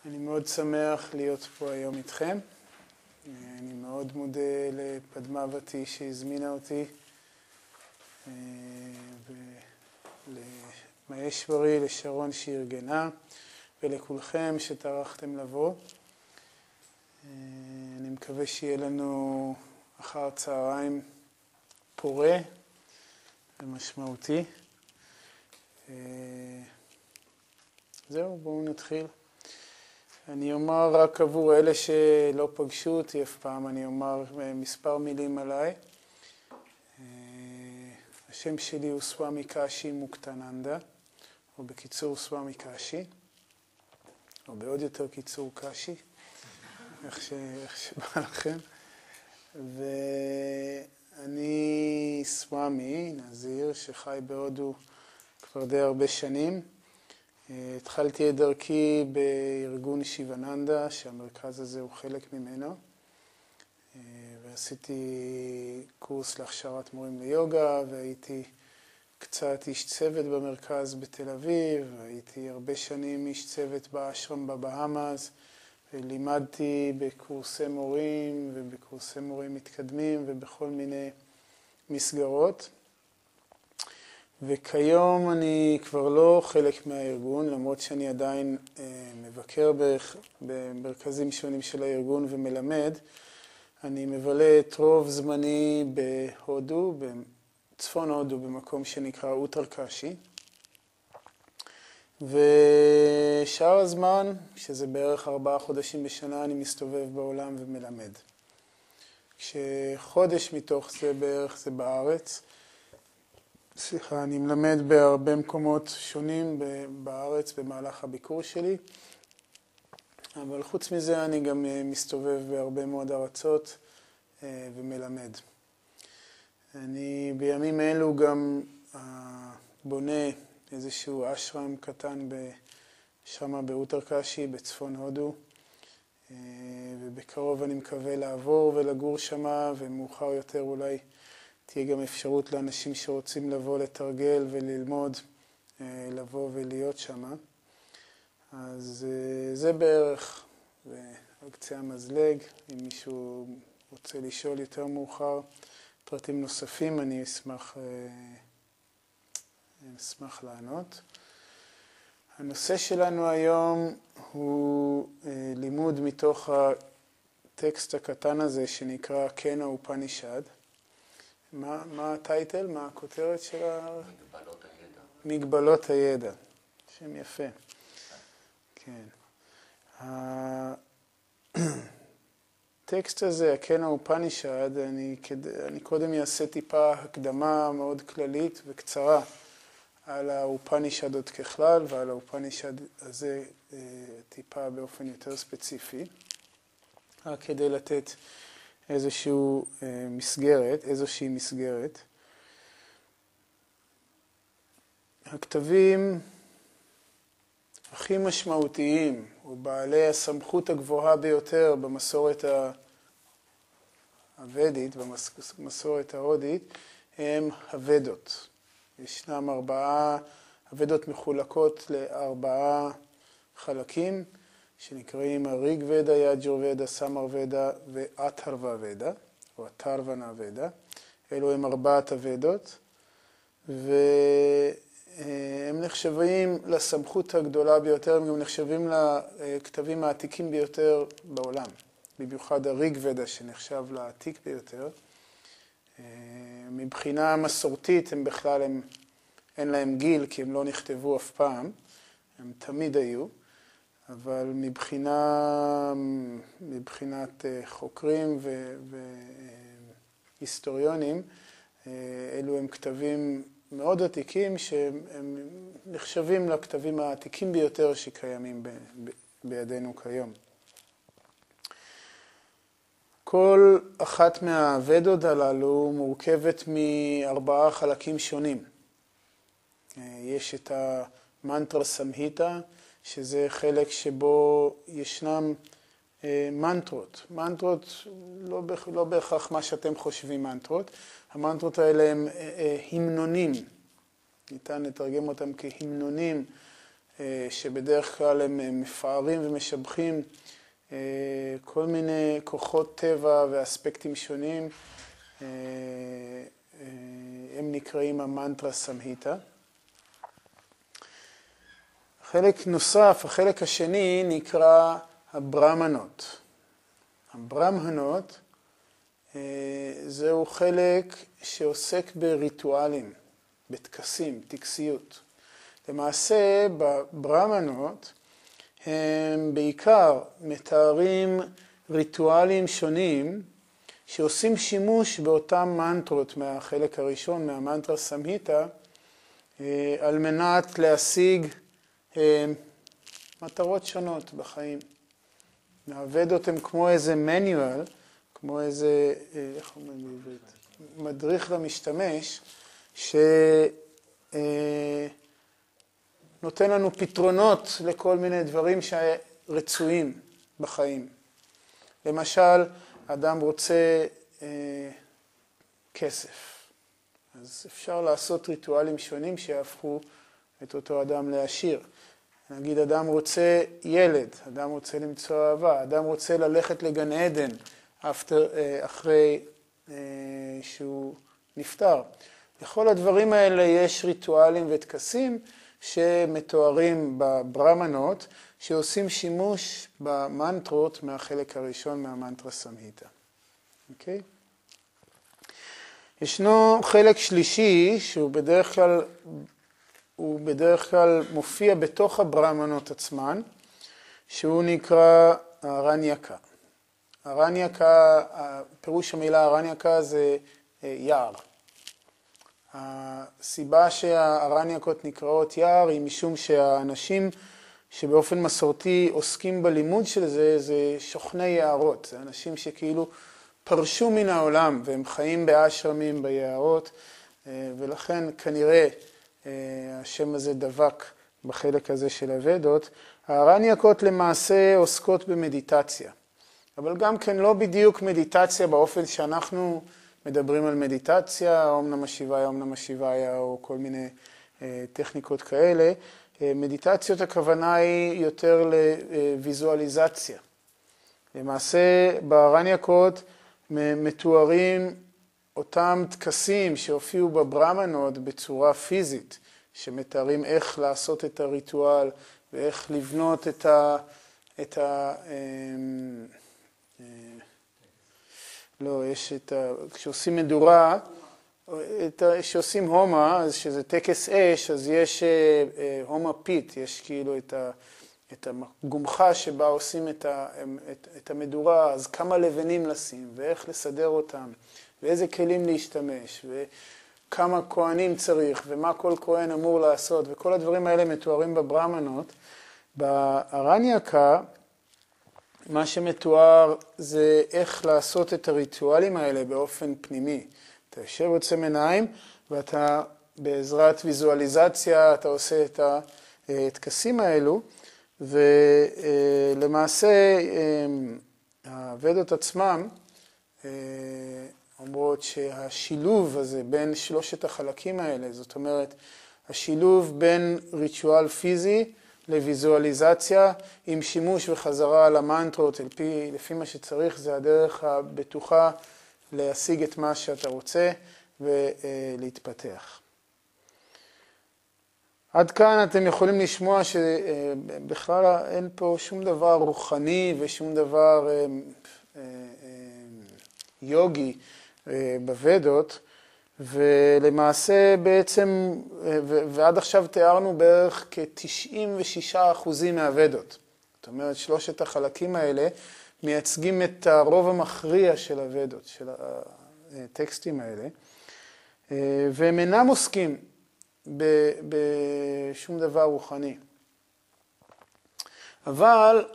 אני מאוד שמח להיות פה היום איתכם. אני מאוד מודה לפדמאבתי שהזמינה אותי, ולמהשורי, לשרון שארגנה, ולכולכם שטרחתם לבוא. אני מקווה שיהיה לנו אחר צהריים פורה ומשמעותי. זהו, בואו נתחיל. אני אומר רק עבור אלה שלא פגשו אותי אף פעם, אני אומר מספר מילים עליי. השם שלי הוא סוואמי קאשי מוקטננדה, או בקיצור סוואמי קאשי, או בעוד יותר קיצור קאשי, איך שבא לכם. ואני סוואמי, נזיר, שחי בהודו כבר די הרבה שנים. התחלתי את דרכי בארגון שיבננדה, שהמרכז הזה הוא חלק ממנו, ועשיתי קורס להכשרת מורים ליוגה, והייתי קצת איש צוות במרכז בתל אביב, והייתי הרבה שנים איש צוות באשרם בבהאמאס, ולימדתי בקורסי מורים ובקורסי מורים מתקדמים ובכל מיני מסגרות. וכיום אני כבר לא חלק מהארגון, למרות שאני עדיין מבקר במרכזים שונים של הארגון ומלמד. אני מבלה את רוב זמני בהודו, בצפון הודו, במקום שנקרא אוטרקאשי. ושאר הזמן, שזה בערך 4 חודשים בשנה, אני מסתובב בעולם ומלמד. כשחודש מתוך זה בערך זה בארץ. אני מלמד בהרבה מקומות שונים בארץ במהלך הביקור שלי, אבל חוץ מזה אני גם מסתובב בהרבה מאוד ארצות ומלמד. אני בימים אלו גם בונה איזשהו אשרם קטן שמה באוטרקאשי בצפון הודו, ובקרוב אני מקווה לעבור ולגור שמה, ומאוחר יותר אולי תהיה גם אפשרות לאנשים שרוצים לבוא לתרגל וללמוד, לבוא ולהיות שמה. אז זה בערך, ועל קצה המזלג, אם מישהו רוצה לשאול יותר מאוחר פרטים נוספים, אני אשמח לענות. הנושא שלנו היום הוא לימוד מתוך הטקסט הקטן הזה שנקרא קנה אופנישד. מה הטייטל? מה הכותרת של מגבלות הידע. מגבלות הידע. שם יפה. כן. הטקסט הזה, הקנה אופנישד, אני קודם אעשה טיפה הקדמה מאוד כללית וקצרה על האופנישדות ככלל, ועל האופנישד הזה טיפה באופן יותר ספציפי, רק כדי לתת איזושהי מסגרת. הכתבים הכי משמעותיים, או בעלי הסמכות הגבוהה ביותר במסורת הוודית, במסורת ההודית, הם הוודות. ישנם 4, הוודות מחולקות ל4 חלקים, שנקראים הריג ודה, יג'ור ודה, סמר ודה ואתרווה ודה, או אתרוונה ודה. אלו הם 4 הוודות, והם נחשבים לסמכות הגדולה ביותר, הם גם נחשבים לכתבים העתיקים ביותר בעולם. במיוחד הריג ודה שנחשב לעתיק ביותר. מבחינה מסורתית הם בכלל אין להם גיל, כי הם לא נכתבו אף פעם, הם תמיד היו. אבל מבחינת חוקרים והיסטוריונים, אלו הם כתבים מאוד עתיקים שהם נחשבים לכתבים העתיקים ביותר שקיימים בידינו כיום. כל אחת מהוודות הללו מורכבת מ4 חלקים שונים. יש את המנטרה סמהיטה, שזה חלק שבו ישנם מנטרות. מנטרות, לא בהכרח מה שאתם חושבים מנטרות. המנטרות האלה הם המנונים. ניתן לתרגם אותם כהמנונים שבדרך כלל הם מפארים ומשבחים כל מיני כוחות טבע ואספקטים שונים. הם נקראים המנטרה סמהיטה. חלק נוסף, החלק השני, נקרא הברהמנות. הברהמנות זהו חלק שעוסק בריטואלים, בטקסים, טקסיות. למעשה, בברהמנות הם בעיקר מתארים ריטואלים שונים שעושים שימוש באותם מנטרות מהחלק הראשון, מהמנטרה סמהיטה, על מנת להשיג מטרות שונות בחיים. נעבד אותם כמו איזה manual, כמו איזה, איך אומרים בעברית? מדריך למשתמש, שנותן לנו פתרונות לכל מיני דברים שרצויים בחיים. למשל, אדם רוצה כסף. אז אפשר לעשות ריטואלים שונים שיהפכו את אותו אדם לעשיר. נגיד, אדם רוצה ילד, אדם רוצה למצוא אהבה, אדם רוצה ללכת לגן עדן אחרי שהוא נפטר. לכל הדברים האלה יש ריטואלים וטקסים שמתוארים בברהמנות, שעושים שימוש במנטרות מהחלק הראשון מהמנטרה סמהיטה. אוקיי? ישנו חלק שלישי שהוא בדרך כלל מופיע בתוך הברהמנות עצמן, שהוא נקרא ארניקה. ארניקה, פירוש המילה ארניקה זה יער. הסיבה שהארניקות נקראות יער היא משום שהאנשים שבאופן מסורתי עוסקים בלימוד של זה שוכני יערות. זה אנשים שכאילו פרשו מן העולם והם חיים באשרמים ביערות, ולכן כנראה השם הזה דבק בחלק הזה של הוודות. הארניקות למעשה עוסקות במדיטציה, אבל גם כן לא בדיוק מדיטציה באופן שאנחנו מדברים על מדיטציה, אום נמא שיבאיה, אום נמא שיבאיה, או כל מיני טכניקות כאלה. מדיטציות הכוונה היא יותר לוויזואליזציה. למעשה בארניקות מתוארים אותם טקסים שהופיעו בברהמנות בצורה פיזית, שמתארים איך לעשות את הריטואל ואיך לבנות כשעושים מדורה, כשעושים הומה, אז שזה טקס אש, אז יש הומה פיט, יש כאילו את הגומחה שבה עושים את המדורה, אז כמה לבנים לשים ואיך לסדר אותם, ואיזה כלים להשתמש, וכמה כהנים צריך, ומה כל כהן אמור לעשות, וכל הדברים האלה מתוארים בברהמנות. בארניקה, מה שמתואר זה איך לעשות את הריטואלים האלה באופן פנימי. אתה יושב עוצם עיניים, ואתה בעזרת ויזואליזציה, אתה עושה את הטקסים האלו, ולמעשה הוודות עצמם אומרות שהשילוב הזה בין שלושת החלקים האלה, זאת אומרת, השילוב בין ריטואל פיזי לויזואליזציה עם שימוש וחזרה על המנטרות לפי מה שצריך, זה הדרך הבטוחה להשיג את מה שאתה רוצה ולהתפתח. עד כאן אתם יכולים לשמוע שבכלל אין פה שום דבר רוחני ושום דבר יוגי בוודות, ולמעשה בעצם, ועד עכשיו תיארנו בערך כ-96% מהוודות. זאת אומרת, שלושת החלקים האלה מייצגים את הרוב המכריע של הוודות, של הטקסטים האלה, והם אינם עוסקים בשום דבר רוחני. אבל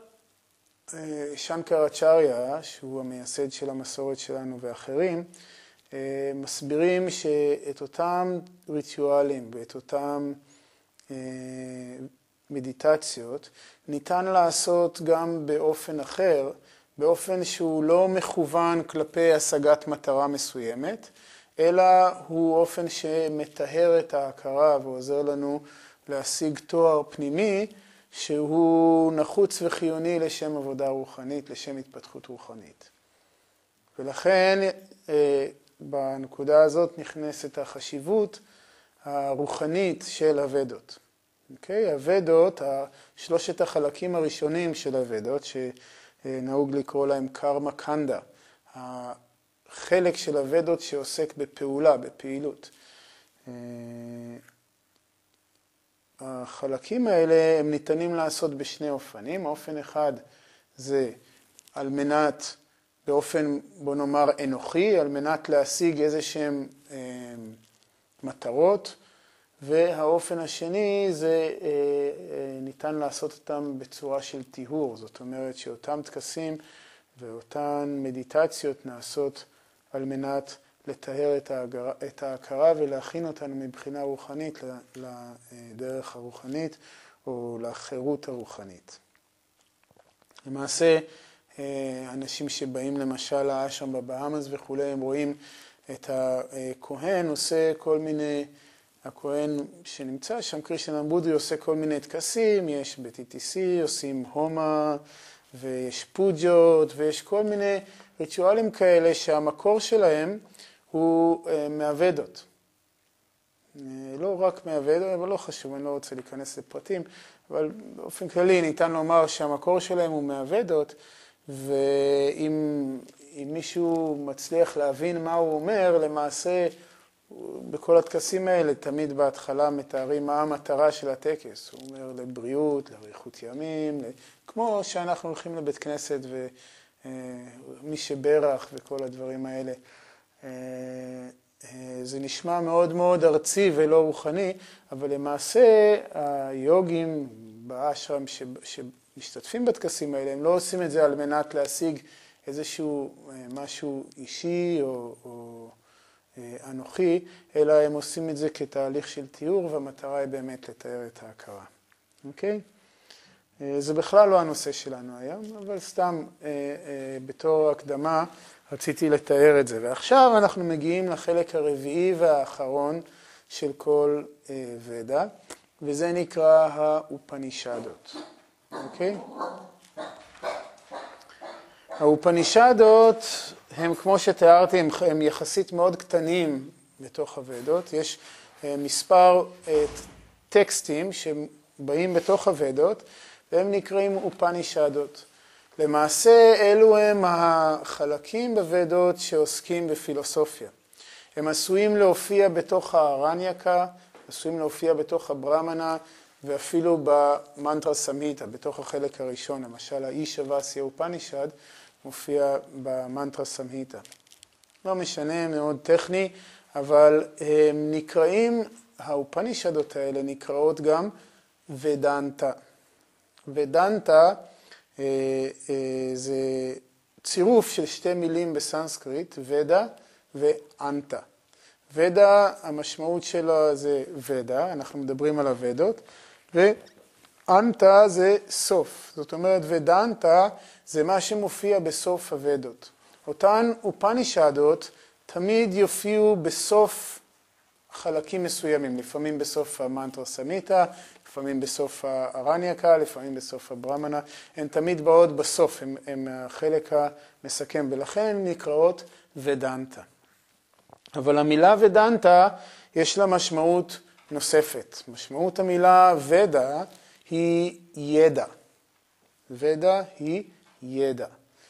שנקראצ'ריה, שהוא המייסד של המסורת שלנו ואחרים, מסבירים שאת אותם ריטואלים ואת אותם מדיטציות ניתן לעשות גם באופן אחר, באופן שהוא לא מכוון כלפי השגת מטרה מסוימת, אלא הוא אופן שמטהר את ההכרה ועוזר לנו להשיג תואר פנימי שהוא נחוץ וחיוני לשם עבודה רוחנית, לשם התפתחות רוחנית. ולכן בנקודה הזאת נכנסת החשיבות הרוחנית של הוודות. אוקיי? הוודות, שלושת החלקים הראשונים של הוודות, שנהוג לקרוא להם קרמה קנדה, החלק של הוודות שעוסק בפעולה, בפעילות. החלקים האלה הם ניתנים לעשות בשני אופנים. האופן אחד זה על מנת, באופן בוא נאמר אנוכי, על מנת להשיג איזה שהם מטרות, והאופן השני זה ניתן לעשות אותם בצורה של טיהור. זאת אומרת שאותם טקסים ואותן מדיטציות נעשות על מנת לטהר את ההכרה ולהכין אותנו מבחינה רוחנית לדרך הרוחנית או לחירות הרוחנית. למעשה, אנשים שבאים למשל לאשרם בבהאמאס וכו', הם רואים את הכהן עושה כל מיני, הכהן שנמצא שם, קרישנן בודרי עושה כל מיני טקסים, יש ב-TTC, עושים הומה ויש פוג'ות ויש כל מיני ריטואלים כאלה שהמקור שלהם הוא מהוודות. לא רק מהוודות, אבל לא חשוב, אני לא רוצה להיכנס לפרטים, אבל באופן כללי ניתן לומר שהמקור שלהם הוא מהוודות, ואם מישהו מצליח להבין מה הוא אומר, למעשה בכל הטקסים האלה תמיד בהתחלה מתארים מה המטרה של הטקס. הוא אומר לבריאות, לאריכות ימים, כמו שאנחנו הולכים לבית כנסת ומי שברך וכל הדברים האלה. זה נשמע מאוד מאוד ארצי ולא רוחני, אבל למעשה היוגים באשרם שמשתתפים בטקסים האלה, הם לא עושים את זה על מנת להשיג איזשהו משהו אישי או אנוכי, אלא הם עושים את זה כתהליך של תיאור, והמטרה היא באמת לתאר את ההכרה. אוקיי? זה בכלל לא הנושא שלנו היום, אבל סתם בתור הקדמה רציתי לתאר את זה. ועכשיו אנחנו מגיעים לחלק הרביעי והאחרון של כל ודה, וזה נקרא האופנישדות. אוקיי? האופנישדות הם, כמו שתיארתי, הם יחסית מאוד קטנים בתוך הוודות. יש מספר טקסטים שבאים בתוך הוודות, והם נקראים אופנישדות. למעשה, אלו הם החלקים בוודות שעוסקים בפילוסופיה. הם עשויים להופיע בתוך הארנייקה, עשויים להופיע בתוך הברמנה, ואפילו במנטרה סמהיטה, בתוך החלק הראשון. למשל, האישווסיה אופנישד מופיע במנטרה סמהיטה. לא משנה, מאוד טכני, אבל הם נקראים, האופנישדות האלה נקראות גם ודנטה. ודנטה זה צירוף של שתי מילים בסנסקריט, ודה ואנטה. ודה, המשמעות שלו זה ודה, אנחנו מדברים על הוודות, ואנטה זה סוף. זאת אומרת, ודנטה זה מה שמופיע בסוף הוודות. אותן אופנישדות תמיד יופיעו בסוף חלקים מסוימים, לפעמים בסוף המנטרה סמהיטה, לפעמים בסוף הארנייקה, לפעמים בסוף הברמנה, הן תמיד באות בסוף, הן החלק המסכם, ולכן הן נקראות ודנטה. אבל המילה ודנטה יש לה משמעות נוספת. משמעות המילה ודה היא ידע. ודה היא ידע.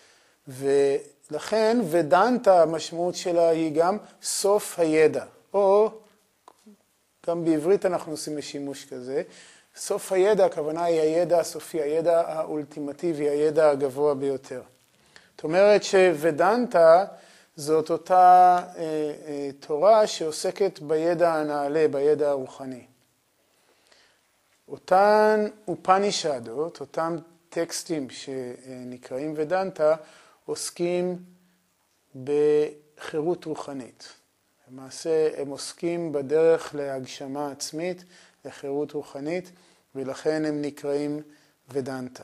ולכן ודנטה המשמעות שלה היא גם סוף הידע, או גם בעברית אנחנו עושים בשימוש כזה. סוף הידע, הכוונה היא הידע הסופי, הידע האולטימטיבי, הידע הגבוה ביותר. זאת אומרת שוודנטה זאת אותה תורה שעוסקת בידע הנעלה, בידע הרוחני. אותן אופנישדות, אותם טקסטים שנקראים ודנטה, עוסקים בחירות רוחנית. למעשה הם עוסקים בדרך להגשמה עצמית, לחירות רוחנית, ולכן הם נקראים ודנטה.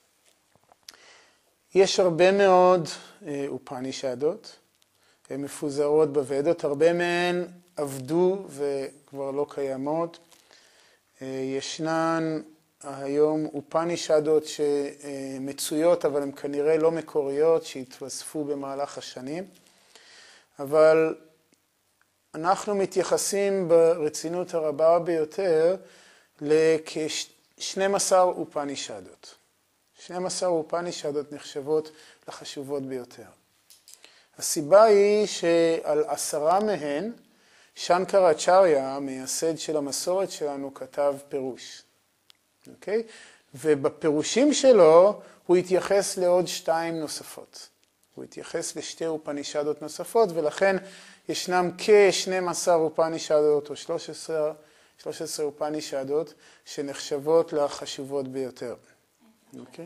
יש הרבה מאוד אופנישדות, הן מפוזרות בוודות, הרבה מהן עבדו וכבר לא קיימות. ישנן היום אופנישדות שמצויות, אבל הן כנראה לא מקוריות, שהתווספו במהלך השנים. אבל אנחנו מתייחסים ברצינות הרבה ביותר לכ-12 אופנישדות. 12 אופנישדות נחשבות לחשובות ביותר. הסיבה היא שעל 10 מהן, שנקראצ'ריה, המייסד של המסורת שלנו, כתב פירוש. אוקיי? ובפירושים שלו הוא התייחס לעוד 2 נוספות. הוא התייחס לשתי אופנישדות נוספות, ולכן ישנם כ-12 אופנישדות או 13 אופנישדות שנחשבות לחשובות ביותר. אוקיי?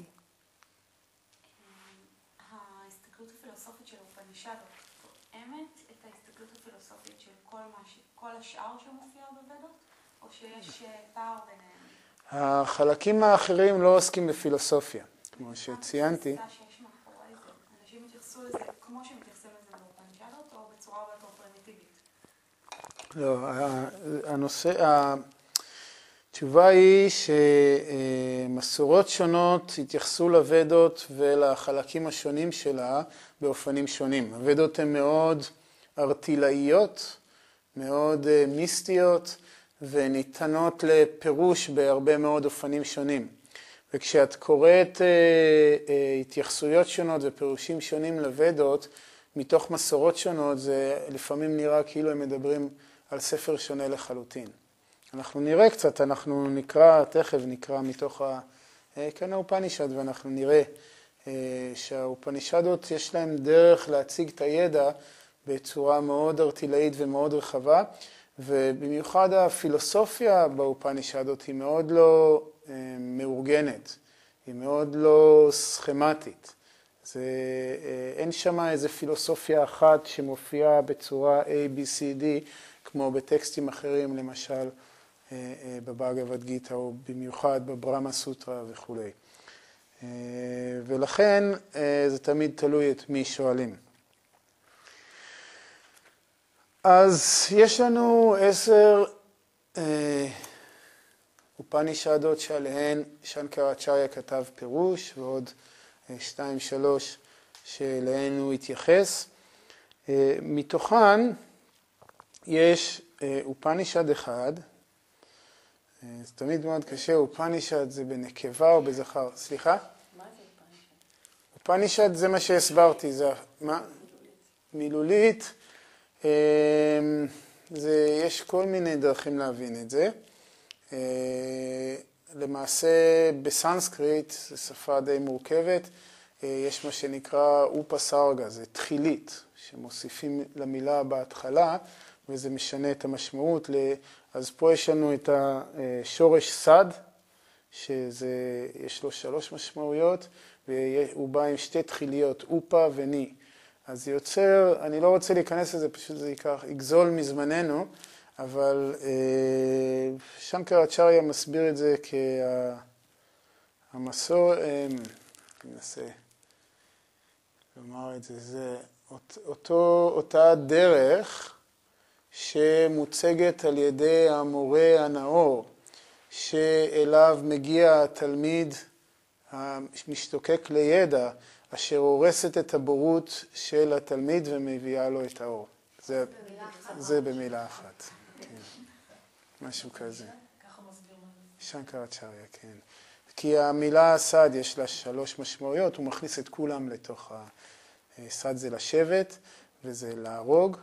ההסתכלות הפילוסופית של אופנישדות תואמת את ההסתכלות הפילוסופית של כל השאר שמופיע בוודות, או שיש פער ביניהם? החלקים האחרים לא עוסקים בפילוסופיה, כמו שציינתי. אנשים התייחסו לזה כמו שמתייחסים לזה באופנישדות, או בצורה הרבה יותר פרימיטיבית? לא, התשובה היא שמסורות שונות התייחסו לוודות ולחלקים השונים שלה באופנים שונים. הוודות הן מאוד ארטילאיות, מאוד מיסטיות, וניתנות לפירוש בהרבה מאוד אופנים שונים. וכשאת קוראת התייחסויות שונות ופירושים שונים לוודות, מתוך מסורות שונות, זה לפעמים נראה כאילו הם מדברים על ספר שונה לחלוטין. אנחנו נראה קצת, אנחנו נקרא, תכף נקרא מתוך כאן האופנישד, ואנחנו נראה שהאופנישדות יש להם דרך להציג את הידע בצורה מאוד ארטילאית ומאוד רחבה, ובמיוחד הפילוסופיה באופנישדות היא מאוד לא מאורגנת, היא מאוד לא סכמטית. אין שם איזו פילוסופיה אחת שמופיעה בצורה A, B, C, D, כמו בטקסטים אחרים, למשל בבהגavad גיטה, או במיוחד בברמה סוטרה וכו'. ולכן זה תמיד תלוי את מי שואלים. אז יש לנו 10 אופנישדות שעליהן שנקראצ'ריה כתב פירוש, ועוד 2-3 שאליהן הוא התייחס. מתוכן יש אופנישד אחד, זה תמיד מאוד קשה, אופנישד זה בנקבה או בזכר, סליחה? מה זה אופנישד? אופנישד זה מה שהסברתי, זה מה? מילולית. יש כל מיני דרכים להבין את זה. למעשה בסנסקריט, זו שפה די מורכבת, יש מה שנקרא אופסרגה, זה תחילית, שמוסיפים למילה בהתחלה, וזה משנה את המשמעות. אז פה יש לנו את השורש סד, שיש לו 3 משמעויות, והוא בא עם 2 תחיליות, אופה וני. אז זה יוצר, אני לא רוצה להיכנס לזה, פשוט זה יגזול מזמננו, אבל שנקראצ'ריה מסביר את זה כהמסור, אני מנסה לומר את זה, זה אותה דרך שמוצגת על ידי המורה הנאור, שאליו מגיע התלמיד המשתוקק לידע, אשר הורסת את הבורות של התלמיד ומביאה לו את האור. זה במילה אחת. כן. משהו כזה. ככה מסביר מה זה. שנקראצ'ריה, כן. כי המילה סד יש לה 3 משמעויות, הוא מכניס את כולם לתוך סד זה לשבת, וזה להרוג,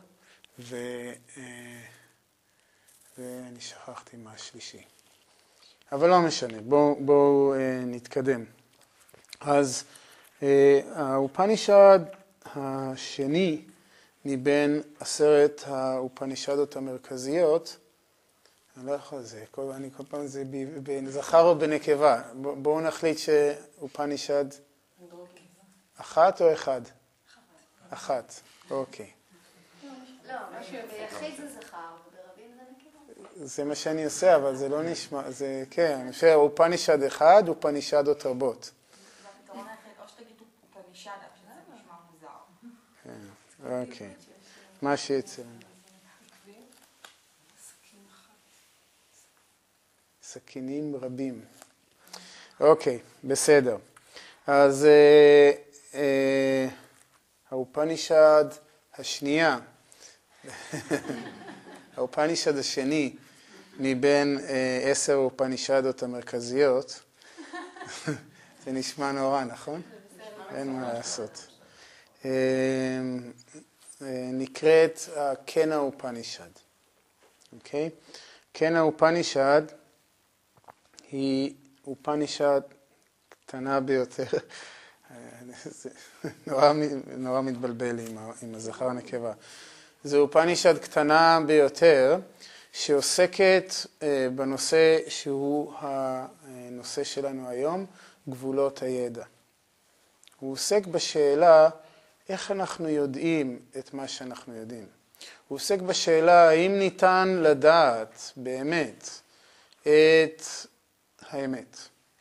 ואני שכחתי מה השלישי. אבל לא משנה, בואו נתקדם. אז האופנישד השני מבין 10 האופנישדות המרכזיות, אני לא יכול לזה, אני כל פעם זה בזכר או בנקבה. בואו נחליט שאופנישד אחת או אחד? אחת, אוקיי. לא, ביחיד זה זכר, וברבים זה נקבה. זה מה שאני עושה, אבל זה לא נשמע, זה כן, אני חושב, אופנישד אחד, אופנישדות רבות. והפתרון היחיד, או שתגיד אופנישדה, שזה נשמע מוזר. כן, אוקיי. מה שיצא. סכינים רבים. אוקיי, בסדר. אז האופנישד השנייה, האופנישד השני מבין 10 האופנישדות המרכזיות, זה נשמע נורא, נכון? אין מה לעשות. נקראת הקנה אופנישד. אוקיי? קנה אופנישד היא אופנישד קטנה ביותר. זה נורא מתבלבל עם הזכר הנקבה. זו אופנישד קטנה ביותר שעוסקת בנושא שהוא הנושא שלנו היום, גבולות הידע. הוא עוסק בשאלה איך אנחנו יודעים את מה שאנחנו יודעים. הוא עוסק בשאלה האם ניתן לדעת באמת את האמת.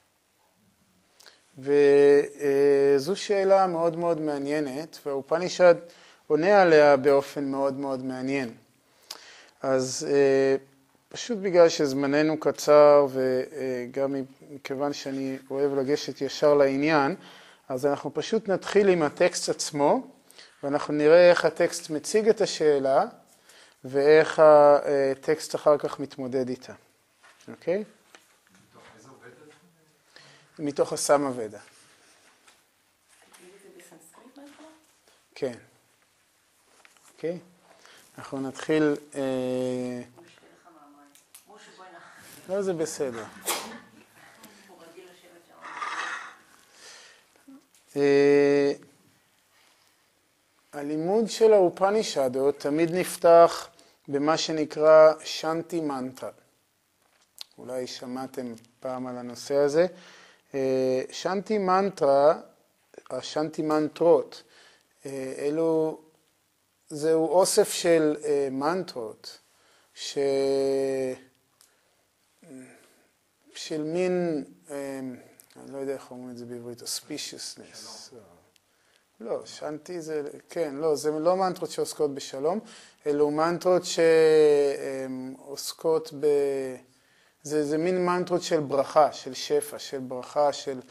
וזו שאלה מאוד מאוד מעניינת, והאופנישד עונה עליה באופן מאוד מאוד מעניין. אז פשוט בגלל שזמננו קצר, וגם מכיוון שאני אוהב לגשת ישר לעניין, אז אנחנו פשוט נתחיל עם הטקסט עצמו, ואנחנו נראה איך הטקסט מציג את השאלה, ואיך הטקסט אחר כך מתמודד איתה. אוקיי? מתוך איזו ודה? מתוך הסמה ודה. זה בסנסקריט בהתחלה? כן. אוקיי? אנחנו נתחיל... הוא ישתה לך מהמים. משה, בואי נח. לא, זה בסדר. הוא רגיל לשבת שם. הלימוד של האופנישדות תמיד נפתח במה שנקרא שנטי מנטרה. אולי שמעתם פעם על הנושא הזה. שנטי מנטרה, השנטי מנטרות, זהו אוסף של מנטרות, של מין, אני לא יודע איך אומרים את זה בעברית, auspiciousness. לא, שנטי זה, כן, לא, זה לא מנטרות שעוסקות בשלום, אלו מנטרות שעוסקות זה מין מנטרות של ברכה, של שפע, של ברכה, של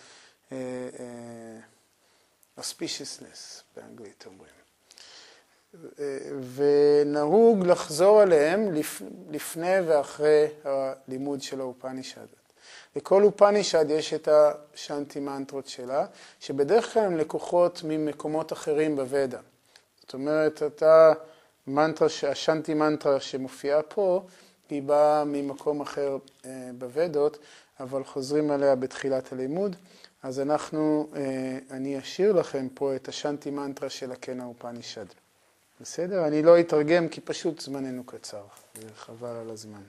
auspiciousness, באנגלית אומרים. ונהוג לחזור עליהם לפני ואחרי הלימוד של האופנישדות. לכל אופנישד יש את השנטי מנטרות שלה, שבדרך כלל הן לקוחות ממקומות אחרים בוודה. זאת אומרת, השנטי מנטרה שמופיעה פה, היא באה ממקום אחר בוודות, אבל חוזרים עליה בתחילת הלימוד. אז אני אשאיר לכם פה את השנטי מנטרה של הקנה אופנישד. בסדר? אני לא אתרגם כי פשוט זמננו קצר, וחבל על הזמן.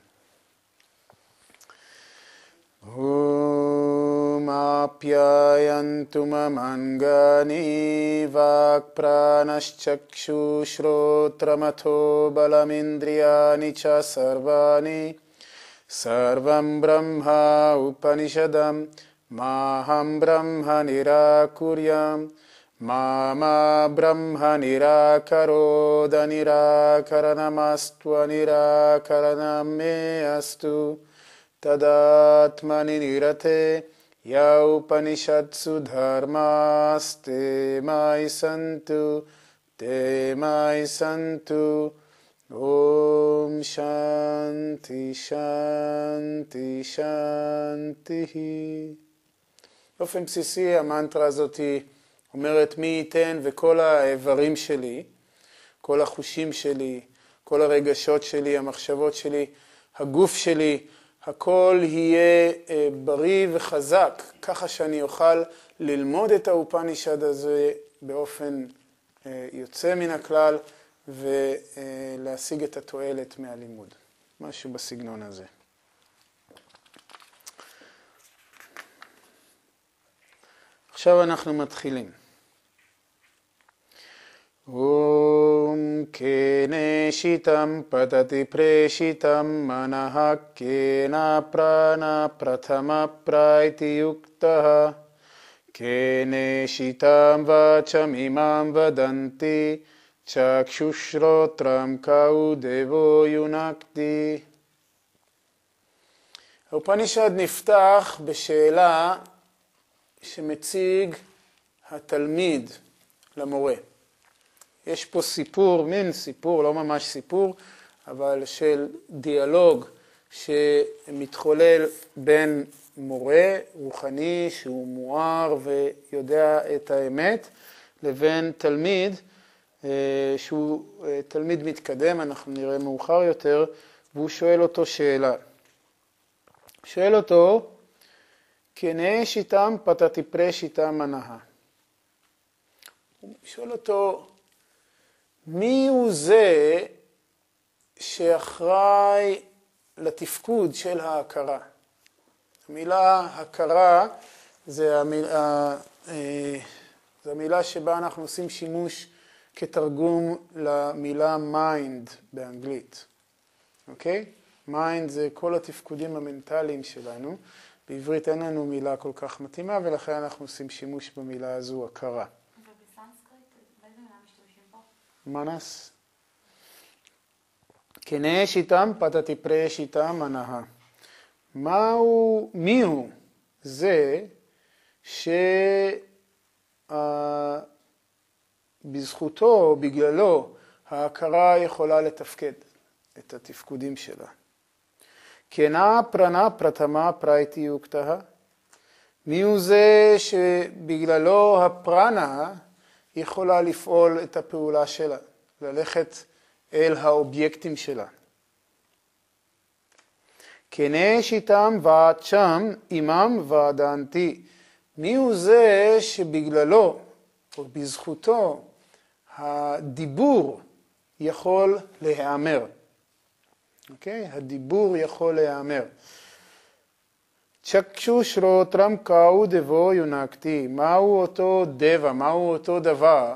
Om apyayantu mamangani vakpranaschkshu shrotramato balamindriyani cha sarvani sarvam brahma upanishadam maham brahma nirakuryam mama brahma nirakaroda nirakaranamastva nirakaranam me astu tadatmani nirate ya upanishadsu dharmaste mai santu te mai santu om shanti shanti shanti. באופן בסיסי המנטרה הזאת אומרת מי ייתן וכל האיברים שלי, כל החושים שלי, כל הרגשות שלי, המחשבות שלי, הגוף שלי, הכל יהיה בריא וחזק, ככה שאני אוכל ללמוד את האופנישד הזה באופן יוצא מן הכלל ולהשיג את התועלת מהלימוד. משהו בסגנון הזה. עכשיו אנחנו מתחילים. Om kene shitam patati preshitam manah kena prana prathama praiti yuktaha kene shitam vacham imam vadanti chakshushrotram kaudevo yunakti. האופנישד נפתח בשאלה שמציג התלמיד למורה. יש פה סיפור, מין סיפור, לא ממש סיפור, אבל של דיאלוג שמתחולל בין מורה רוחני שהוא מואר ויודע את האמת, לבין תלמיד שהוא תלמיד מתקדם, אנחנו נראה מאוחר יותר, והוא שואל אותו שאלה. שואל אותו, כנה שיטם פתתיפרה שיטם מנהה. הוא שואל אותו, מי הוא זה שאחראי לתפקוד של ההכרה? המילה הכרה זה המילה שבה אנחנו עושים שימוש כתרגום למילה mind באנגלית. אוקיי? mind זה כל התפקודים המנטליים שלנו. בעברית אין לנו מילה כל כך מתאימה, ולכן אנחנו עושים שימוש במילה הזו, הכרה. ובסנסקריט, באיזה מילה משתמשים פה? מנס. כנה שיטם פתתיפרה שיטם מנהה. מי הוא זה שבזכותו או בגללו ההכרה יכולה לתפקד את התפקודים שלה? כנה פרנה פרתמה פרייטי יוקתה. מי הוא זה שבגללו הפרנה יכולה לפעול את הפעולה שלה, ללכת אל האובייקטים שלה? כנה שיטם ועצ'ם אימם ועדנתי. מי הוא זה שבגללו או בזכותו הדיבור יכול להיאמר? אוקיי? הדיבור יכול להיאמר. צ'קשו שרוטרם קאו דבו יונקתי. מהו אותו דבע, מהו אותו דבר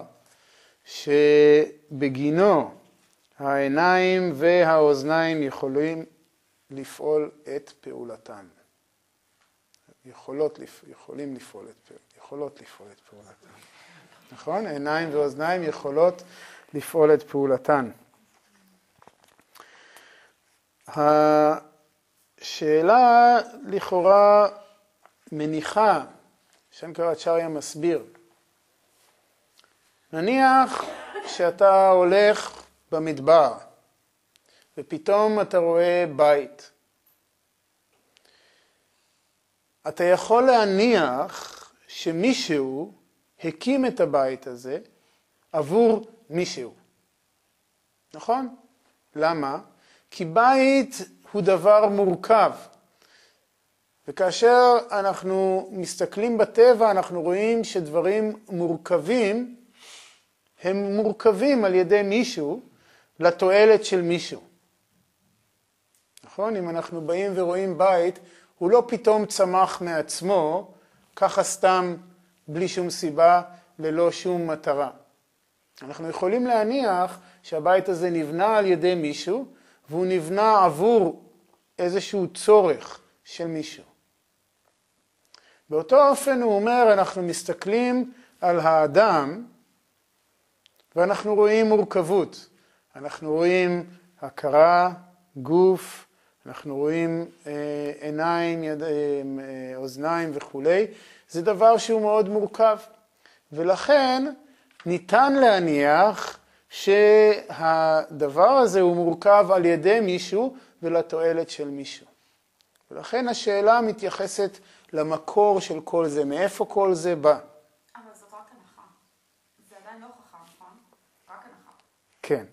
שבגינו העיניים והאוזניים יכולים לפעול את פעולתן. יכולות לפעול את פעולתן. נכון? עיניים ואוזניים יכולות לפעול את פעולתן. השאלה לכאורה מניחה, שנקראצ'ריה מסביר. נניח שאתה הולך במדבר, ופתאום אתה רואה בית. אתה יכול להניח שמישהו הקים את הבית הזה עבור מישהו. נכון? למה? כי בית הוא דבר מורכב. וכאשר אנחנו מסתכלים בטבע, אנחנו רואים שדברים מורכבים, הם מורכבים על ידי מישהו לתועלת של מישהו. נכון? אם אנחנו באים ורואים בית, הוא לא פתאום צמח מעצמו, ככה סתם, בלי שום סיבה, ללא שום מטרה. אנחנו יכולים להניח שהבית הזה נבנה על ידי מישהו, והוא נבנה עבור איזשהו צורך של מישהו. באותו אופן הוא אומר, אנחנו מסתכלים על האדם, ואנחנו רואים מורכבות. אנחנו רואים הכרה, גוף, אנחנו רואים עיניים, אוזניים וכו'. זה דבר שהוא מאוד מורכב. ולכן ניתן להניח שהדבר הזה הוא מורכב על ידי מישהו ולתועלת של מישהו. ולכן השאלה מתייחסת למקור של כל זה, מאיפה כל זה בא. אבל זאת רק הנחה. זה עדיין לא הוכחה, נכון? רק הנחה. כן.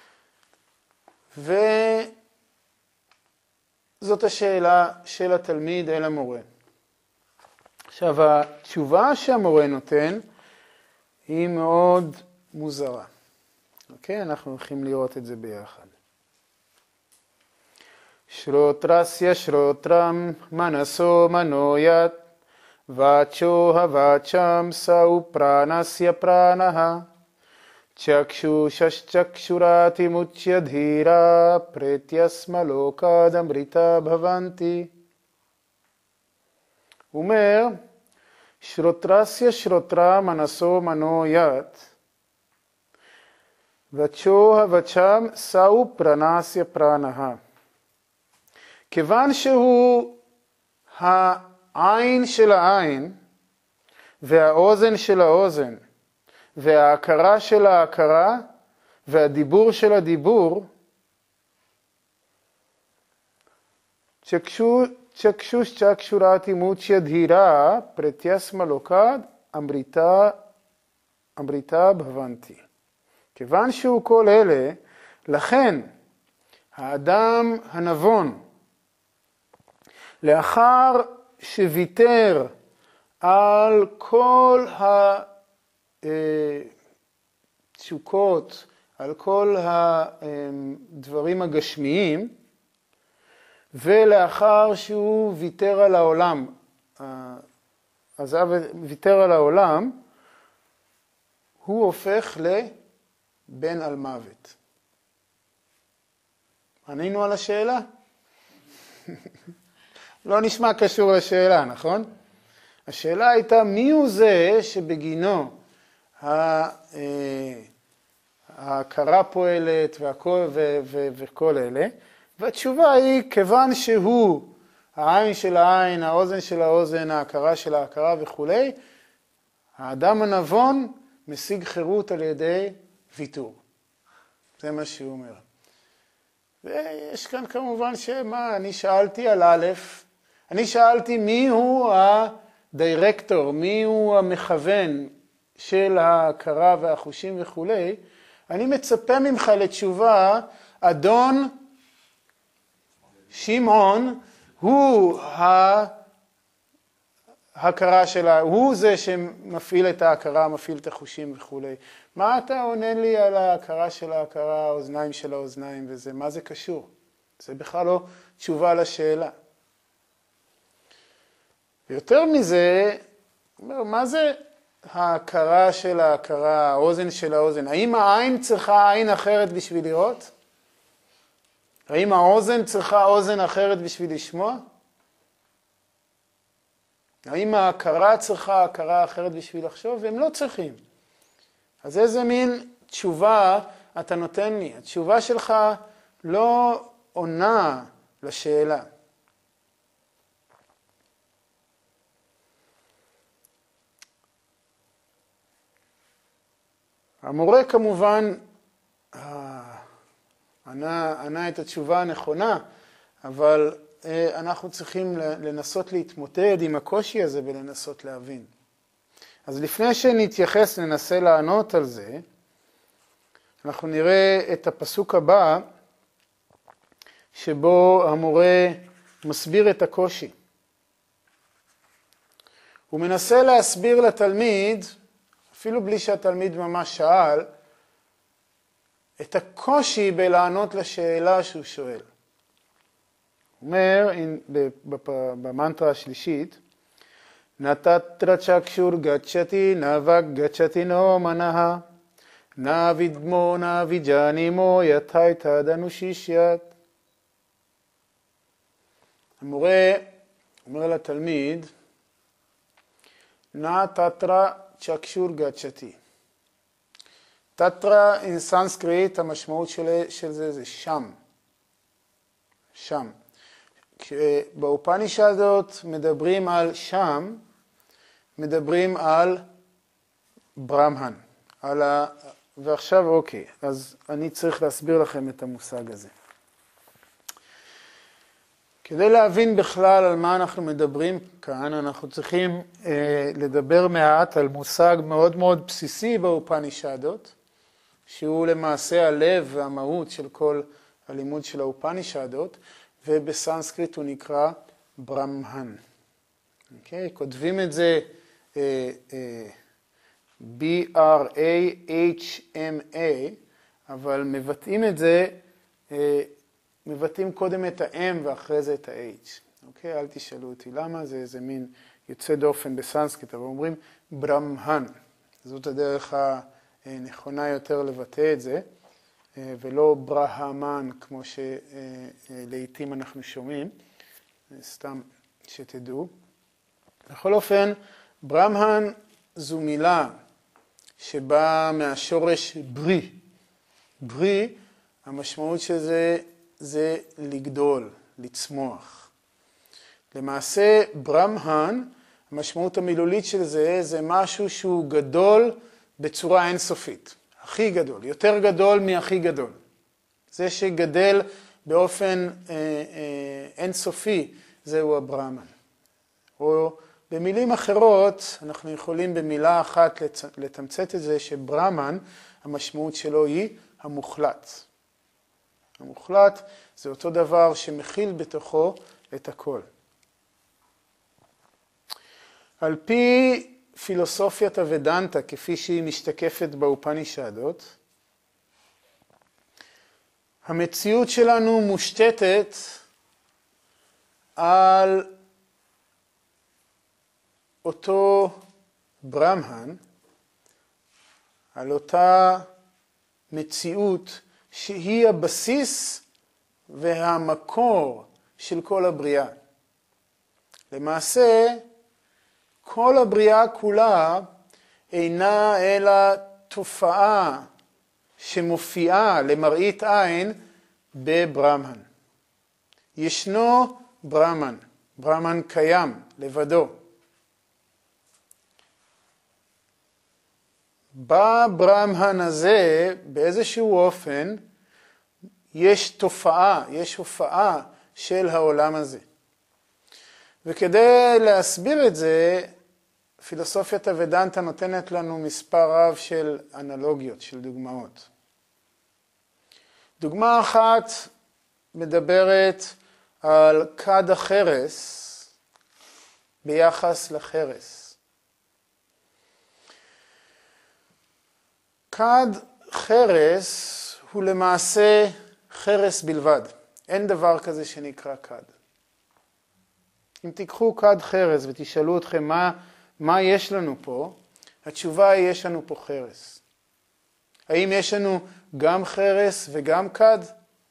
וזאת השאלה של התלמיד אל המורה. עכשיו, התשובה שהמורה נותן היא מאוד מוזרה. אוקיי? אנחנו הולכים לראות את זה ביחד. שרוטרסיה שרוטרם מנסו מנוית ואצ'ו הוואצ'ם סאו פרנסיה פרנהה צ'קשו ששצ'קשוראתי מוצ'יה דהירה פרטיאסמה לוקה דמריתה בבנתי. הוא אומר, שרוטרסיה שרוטרה מנסו מנוית ואצ'ו הוואצ'ם סאו פרנסיה פרנהה. כיוון שהוא העין של העין, והאוזן של האוזן, וההכרה של ההכרה, והדיבור של הדיבור, צ'קשוש צ'קשורתי מוצ'יה דהירה, פרטיאסמה לוקד, אמריתה בבנתי. כיוון שהוא כל אלה, לכן האדם הנבון, לאחר שוויתר על כל התשוקות, על כל הדברים הגשמיים, ולאחר שהוא ויתר על העולם, ויתר על העולם, הוא הופך לבן על מוות. ענינו על השאלה? לא נשמע קשור לשאלה, נכון? השאלה הייתה מי הוא זה שבגינו ההכרה פועלת וכל אלה, והתשובה היא כיוון שהוא העין של העין, האוזן של האוזן, ההכרה של ההכרה וכו', האדם הנבון משיג חירות על ידי ויתור. זה מה שהוא אומר. ויש כאן כמובן אני שאלתי על א', אני שאלתי מי הוא הדירקטור, מי הוא המכוון של ההכרה והחושים וכו'. אני מצפה ממך לתשובה, אדון שמעון הוא ההכרה שלה, הוא זה שמפעיל את ההכרה, מפעיל את החושים וכו'. מה אתה עונה לי על ההכרה של ההכרה, האוזניים של האוזניים וזה? מה זה קשור? זה בכלל לא תשובה לשאלה. ויותר מזה, מה זה ההכרה של ההכרה, האוזן של האוזן? האם העין צריכה עין אחרת בשביל לראות? האם האוזן צריכה אוזן אחרת בשביל לשמוע? האם ההכרה צריכה הכרה אחרת בשביל לחשוב? הם לא צריכים. אז איזה מין תשובה אתה נותן לי? התשובה שלך לא עונה לשאלה. המורה כמובן ענה את התשובה הנכונה, אבל אנחנו צריכים לנסות להתמודד עם הקושי הזה ולנסות להבין. אז לפני שנתייחס, ננסה לענות על זה, אנחנו נראה את הפסוק הבא, שבו המורה מסביר את הקושי. הוא מנסה להסביר לתלמיד, אפילו בלי שהתלמיד ממש שאל, את הקושי בלענות לשאלה שהוא שואל. הוא אומר במנטרה השלישית, נתתרה צ'קשור גצ'תי נאבק גצ'תי נו מנהה, נאבידמו נאביג'נימו יתאי תדנו שישיית. המורה אומר לתלמיד, נתתרה צ'קשור גצ'תי. תתרה in סנסקריט, המשמעות של זה שם. שם. באופנישדות מדברים על שם, מדברים על ברהמן. ועכשיו אוקיי, אז אני צריך להסביר לכם את המושג הזה. כדי להבין בכלל על מה אנחנו מדברים כאן, אנחנו צריכים לדבר מעט על מושג מאוד מאוד בסיסי באופנישדות, שהוא למעשה הלב והמהות של כל הלימוד של האופנישדות, ובסנסקריט הוא נקרא ברהמן. אוקיי? כותבים את זה B-R-A-H-M-A, אבל מבטאים את זה, מבטאים קודם את ה-M ואחרי זה את ה-H. אוקיי? אל תשאלו אותי למה, זה איזה מין יוצא דופן בסנסקריט, אבל אומרים ברהמן. זאת הדרך הנכונה יותר לבטא את זה, ולא ברהמן כמו שלעיתים אנחנו שומעים, סתם שתדעו. בכל אופן, ברהמן זו מילה שבאה מהשורש ברי. ברי, המשמעות של זה לגדול, לצמוח. למעשה ברהמן, המשמעות המילולית של זה משהו שהוא גדול בצורה אינסופית. הכי גדול, יותר גדול מהכי גדול. זה שגדל באופן אינסופי, זהו הברהמן. או במילים אחרות, אנחנו יכולים במילה אחת לתמצת את זה, שברהמן, המשמעות שלו היא המוחלט. המוחלט זה אותו דבר שמכיל בתוכו את הכל. על פי פילוסופיית הוודנטה, כפי שהיא משתקפת באופנישדות, המציאות שלנו מושתתת על אותו ברהמן, על אותה מציאות שהיא הבסיס והמקור של כל הבריאה. למעשה, כל הבריאה כולה אינה אלא תופעה שמופיעה למראית עין בברהמן. ישנו ברהמן, ברהמן קיים לבדו. בברהמן הזה, באיזשהו אופן, יש תופעה, יש הופעה של העולם הזה. וכדי להסביר את זה, פילוסופיית הוודנטה נותנת לנו מספר רב של אנלוגיות, של דוגמאות. דוגמה אחת מדברת על כד החרס ביחס לחרס. כד חרס הוא למעשה חרס בלבד. אין דבר כזה שנקרא כד. אם תיקחו כד חרס ותשאלו אתכם מה יש לנו פה, התשובה היא יש לנו פה חרס. האם יש לנו גם חרס וגם כד?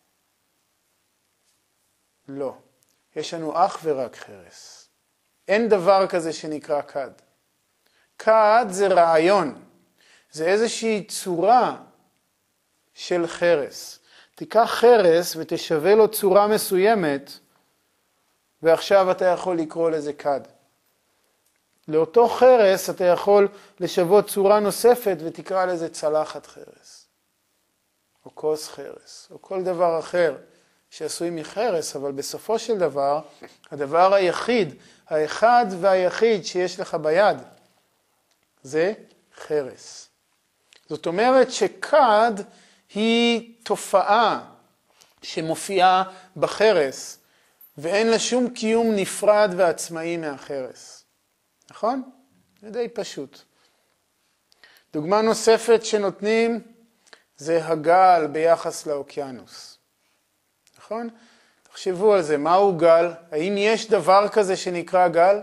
לא. יש לנו אך ורק חרס. אין דבר כזה שנקרא כד. כד זה רעיון. זה איזושהי צורה של חרס. תיקח חרס ותשווה לו צורה מסוימת, ועכשיו אתה יכול לקרוא לזה כד. לאותו חרס אתה יכול לשוות צורה נוספת ותקרא לזה צלחת חרס. או כוס חרס, או כל דבר אחר שעשוי מחרס, אבל בסופו של דבר, הדבר היחיד, האחד והיחיד שיש לך ביד, זה חרס. זאת אומרת שכד היא תופעה שמופיעה בחרס, ואין לה שום קיום נפרד ועצמאי מהחרס. נכון? זה די פשוט. דוגמה נוספת שנותנים זה הגל ביחס לאוקיינוס. נכון? תחשבו על זה, מהו גל? האם יש דבר כזה שנקרא גל?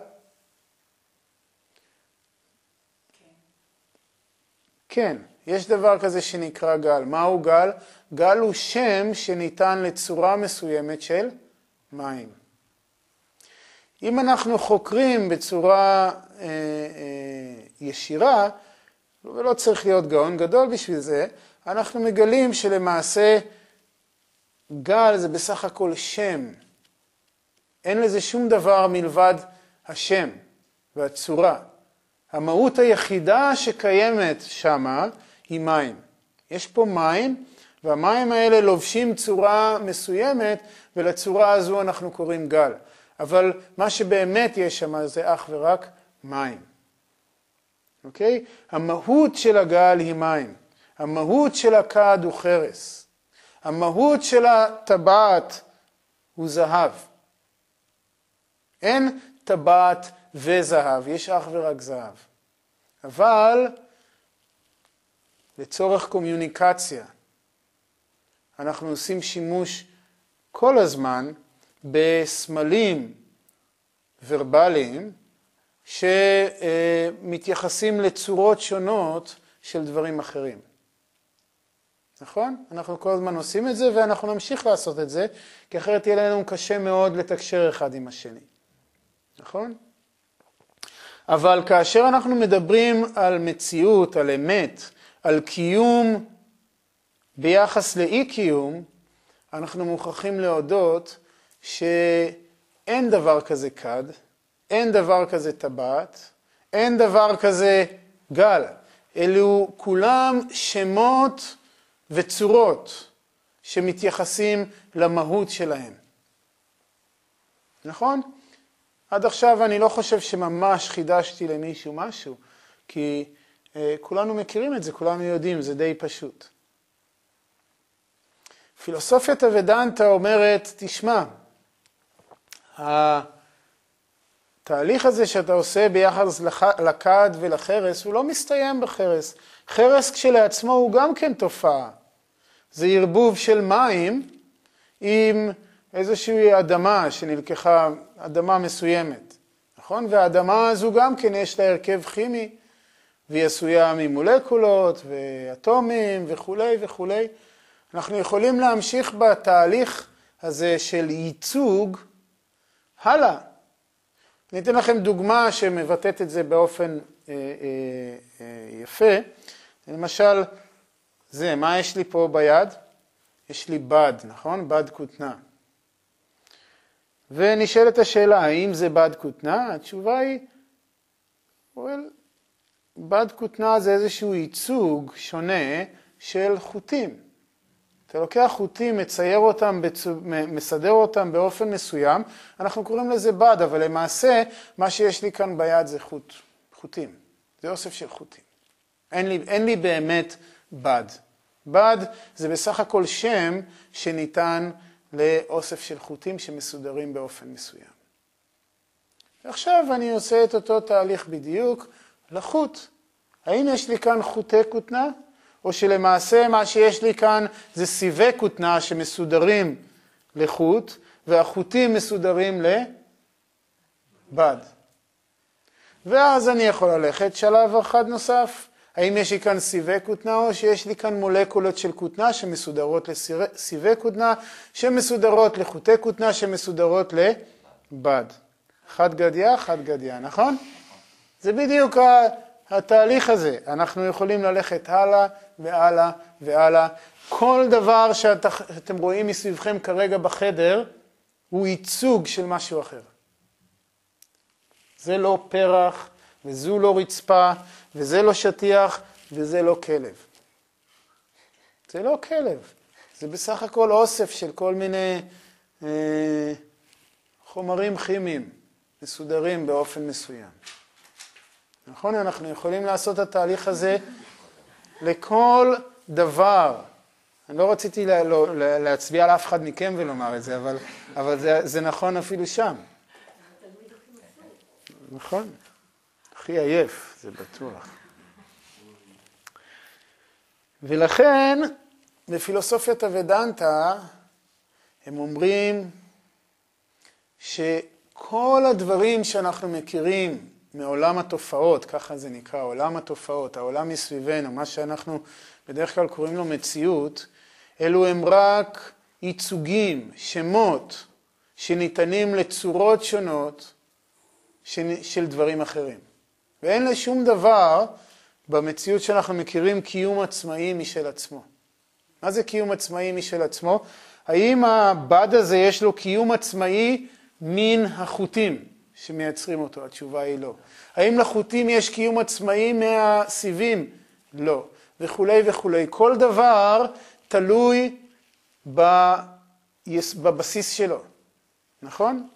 כן, יש דבר כזה שנקרא גל. מהו גל? גל הוא שם שניתן לצורה מסוימת של מים. אם אנחנו חוקרים בצורה ישירה, ולא צריך להיות גאון גדול בשביל זה, אנחנו מגלים שלמעשה גל זה בסך הכל שם. אין לזה שום דבר מלבד השם והצורה. המהות היחידה שקיימת שמה היא מים. יש פה מים, והמים האלה לובשים צורה מסוימת, ולצורה הזו אנחנו קוראים גל. אבל מה שבאמת יש שם זה אך ורק מים. אוקיי? המהות של הגל היא מים. המהות של הכד הוא חרס. המהות של הטבעת הוא זהב. אין טבעת וזהב, יש אך ורק זהב. אבל לצורך קומיוניקציה, אנחנו עושים שימוש כל הזמן בסמלים ורבליים שמתייחסים לצורות שונות של דברים אחרים. נכון? אנחנו כל הזמן עושים את זה ואנחנו נמשיך לעשות את זה, כי אחרת יהיה לנו קשה מאוד לתקשר אחד עם השני. נכון? אבל כאשר אנחנו מדברים על מציאות, על אמת, על קיום ביחס לאי קיום, אנחנו מוכרחים להודות אין דבר כזה כד, אין דבר כזה טבעת, אין דבר כזה גל. אלו כולם שמות וצורות שמתייחסים למהות שלהם. נכון? עד עכשיו אני לא חושב שממש חידשתי למישהו משהו, כי כולנו מכירים את זה, כולנו יודעים, זה די פשוט. פילוסופיית הוודנטה אומרת, תשמע, התהליך הזה שאתה עושה ביחס לכד ולחרס, הוא לא מסתיים בחרס. חרס כשלעצמו הוא גם כן תופעה. זה ערבוב של מים עם איזושהי אדמה שנלקחה, אדמה מסוימת. נכון? והאדמה הזו גם כן יש לה הרכב כימי, והיא עשויה ממולקולות ואטומים וכו' וכו'. אנחנו יכולים להמשיך בתהליך הזה של ייצוג הלאה. אני אתן לכם דוגמה שמבטאת את זה באופן יפה. למשל, זה, מה יש לי פה ביד? יש לי בד, נכון? בד כותנה. ונשאלת השאלה, האם זה בד כותנה? התשובה היא, בד כותנה זה איזשהו ייצוג שונה של חוטים. אתה לוקח חוטים, מצייר אותם, מסדר אותם באופן מסוים, אנחנו קוראים לזה בד, אבל למעשה מה שיש לי כאן ביד זה חוטים. זה אוסף של חוטים. אין לי באמת בד. בד זה בסך הכל שם שניתן לאוסף של חוטים שמסודרים באופן מסוים. ועכשיו אני עושה את אותו תהליך בדיוק לחוט. האם יש לי כאן חוטי כותנה? או שלמעשה מה שיש לי כאן זה סיבי כותנה שמסודרים לחוט, והחוטים מסודרים לבד. ואז אני יכול ללכת שלב אחד נוסף. האם יש לי כאן סיבי כותנה או שיש לי כאן מולקולות של כותנה שמסודרות לסיבי כותנה, שמסודרות לחוטי כותנה, שמסודרות לבד. חד גדיה, חד גדיה, נכון? זה בדיוק התהליך הזה. אנחנו יכולים ללכת הלאה והלאה והלאה. כל דבר שאתם רואים מסביבכם כרגע בחדר הוא ייצוג של משהו אחר. זה לא פרח, וזו לא רצפה, וזה לא שטיח, וזה לא כלב. זה לא כלב. זה בסך הכל אוסף של כל מיני חומרים כימיים, מסודרים באופן מסוים. נכון? אנחנו יכולים לעשות את התהליך הזה לכל דבר. אני לא רציתי להצביע על אף אחד מכם ולומר את זה, אבל זה נכון אפילו שם. נכון? הכי עייף, זה בטוח. ולכן, בפילוסופיית הוודנטה, הם אומרים שכל הדברים שאנחנו מכירים מעולם התופעות, ככה זה נקרא, עולם התופעות, העולם מסביבנו, מה שאנחנו בדרך כלל קוראים לו מציאות, אלו הם רק ייצוגים, שמות, שניתנים לצורות שונות של דברים אחרים. ואין לשום דבר במציאות שאנחנו מכירים קיום עצמאי משל עצמו. מה זה קיום עצמאי משל עצמו? האם הבד הזה יש לו קיום עצמאי מן החוטים שמייצרים אותו? התשובה היא לא. האם לחוטים יש קיום עצמאי מהסיבים? לא. וכו' וכו'. כל דבר תלוי בבסיס שלו. נכון?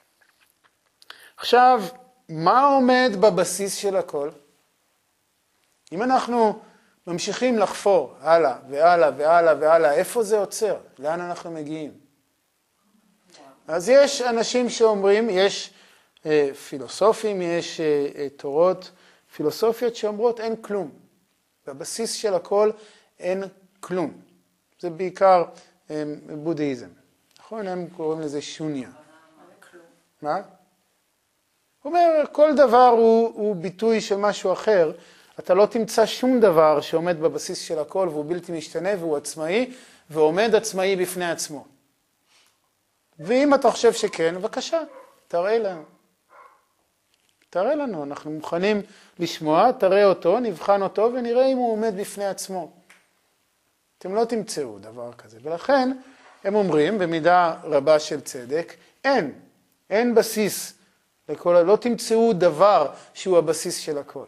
עכשיו, מה עומד בבסיס של הכל? אם אנחנו ממשיכים לחפור הלאה והלאה והלאה והלאה, איפה זה עוצר? לאן אנחנו מגיעים? אז יש אנשים שאומרים, יש פילוסופים, יש תורות פילוסופיות שאומרות אין כלום. בבסיס של הכל אין כלום. זה בעיקר בודהיזם. נכון? הם קוראים לזה שוניה. מה? הוא אומר, כל דבר הוא ביטוי של משהו אחר. אתה לא תמצא שום דבר שעומד בבסיס של הכל, והוא בלתי משתנה, והוא עצמאי, ועומד עצמאי בפני עצמו. ואם אתה חושב שכן, בבקשה, תראה לנו. תראה לנו, אנחנו מוכנים לשמוע, תראה אותו, נבחן אותו, ונראה אם הוא עומד בפני עצמו. אתם לא תמצאו דבר כזה. ולכן הם אומרים, במידה רבה של צדק, אין בסיס לכל, לא תמצאו דבר שהוא הבסיס של הכל.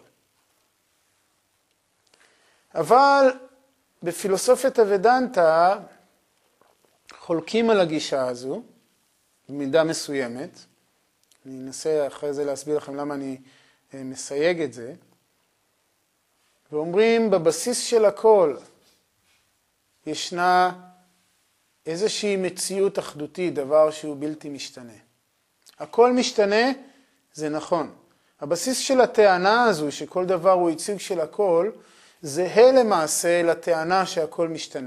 אבל בפילוסופיית הוודנטה חולקים על הגישה הזו, במידה מסוימת. אני אנסה אחרי זה להסביר לכם למה אני מסייג את זה. ואומרים, בבסיס של הכל ישנה איזושהי מציאות אחדותית, דבר שהוא בלתי משתנה. הכל משתנה, זה נכון. הבסיס של הטענה הזו, שכל דבר הוא ייצוג של הכל, זהה למעשה לטענה שהכל משתנה.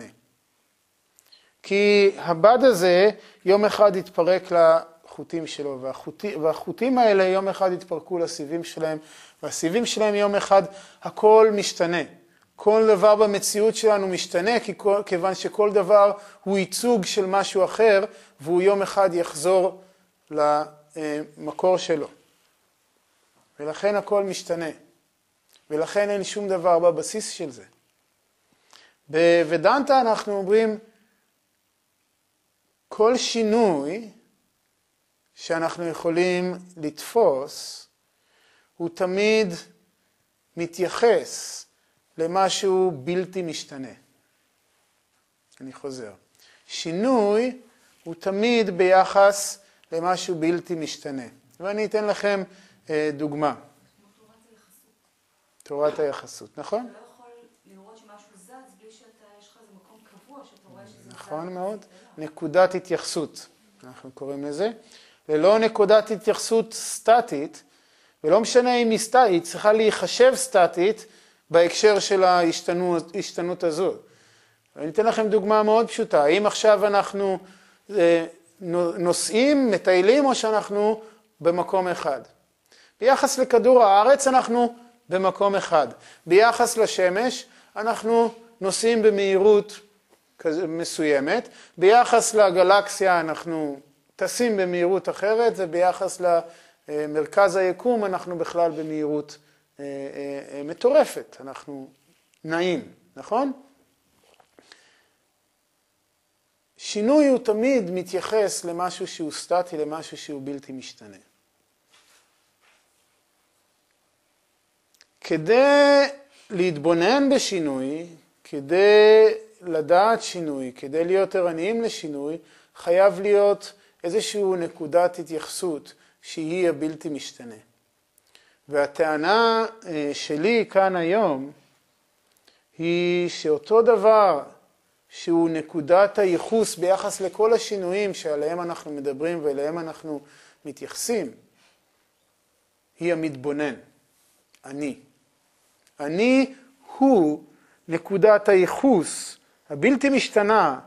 כי הבד הזה יום אחד יתפרק לחוטים שלו, והחוטים האלה יום אחד יתפרקו לסיבים שלהם, והסיבים שלהם יום אחד הכל משתנה. כל דבר במציאות שלנו משתנה, כיוון שכל דבר הוא ייצוג של משהו אחר, והוא יום אחד יחזור למקור שלו. ולכן הכל משתנה. ולכן אין שום דבר בבסיס של זה. בוודנטה אנחנו אומרים, כל שינוי שאנחנו יכולים לתפוס, הוא תמיד מתייחס למשהו בלתי משתנה. אני חוזר. שינוי הוא תמיד ביחס למשהו בלתי משתנה. ואני אתן לכם דוגמה. תורת היחסות, נכון? אתה לא יכול לראות שמשהו זז בלי שיש לך איזה מקום קבוע, שאתה רואה שזה זז. נכון מאוד. נקודת התייחסות, אנחנו קוראים לזה. ללא נקודת התייחסות סטטית, ולא משנה אם היא סטטית, היא צריכה להיחשב סטטית בהקשר של ההשתנות הזו. אני אתן לכם דוגמה מאוד פשוטה. האם עכשיו אנחנו נוסעים, מטיילים, או שאנחנו במקום אחד? ביחס לכדור הארץ אנחנו במקום אחד. ביחס לשמש אנחנו נוסעים במהירות מסוימת. ביחס לגלקסיה אנחנו טסים במהירות אחרת, וביחס למרכז היקום אנחנו בכלל במהירות מטורפת. אנחנו נעים, נכון? שינוי הוא תמיד מתייחס למשהו שהוא סטטי, למשהו שהוא בלתי משתנה. כדי להתבונן בשינוי, כדי לדעת שינוי, כדי להיות ערניים לשינוי, חייב להיות איזשהו נקודת התייחסות שהיא הבלתי משתנה. והטענה שלי כאן היום היא שאותו דבר שהוא נקודת הייחוס ביחס לכל השינויים שעליהם אנחנו מדברים ואליהם אנחנו מתייחסים, היא המתבונן. אני הוא נקודת הייחוס הבלתי משתנה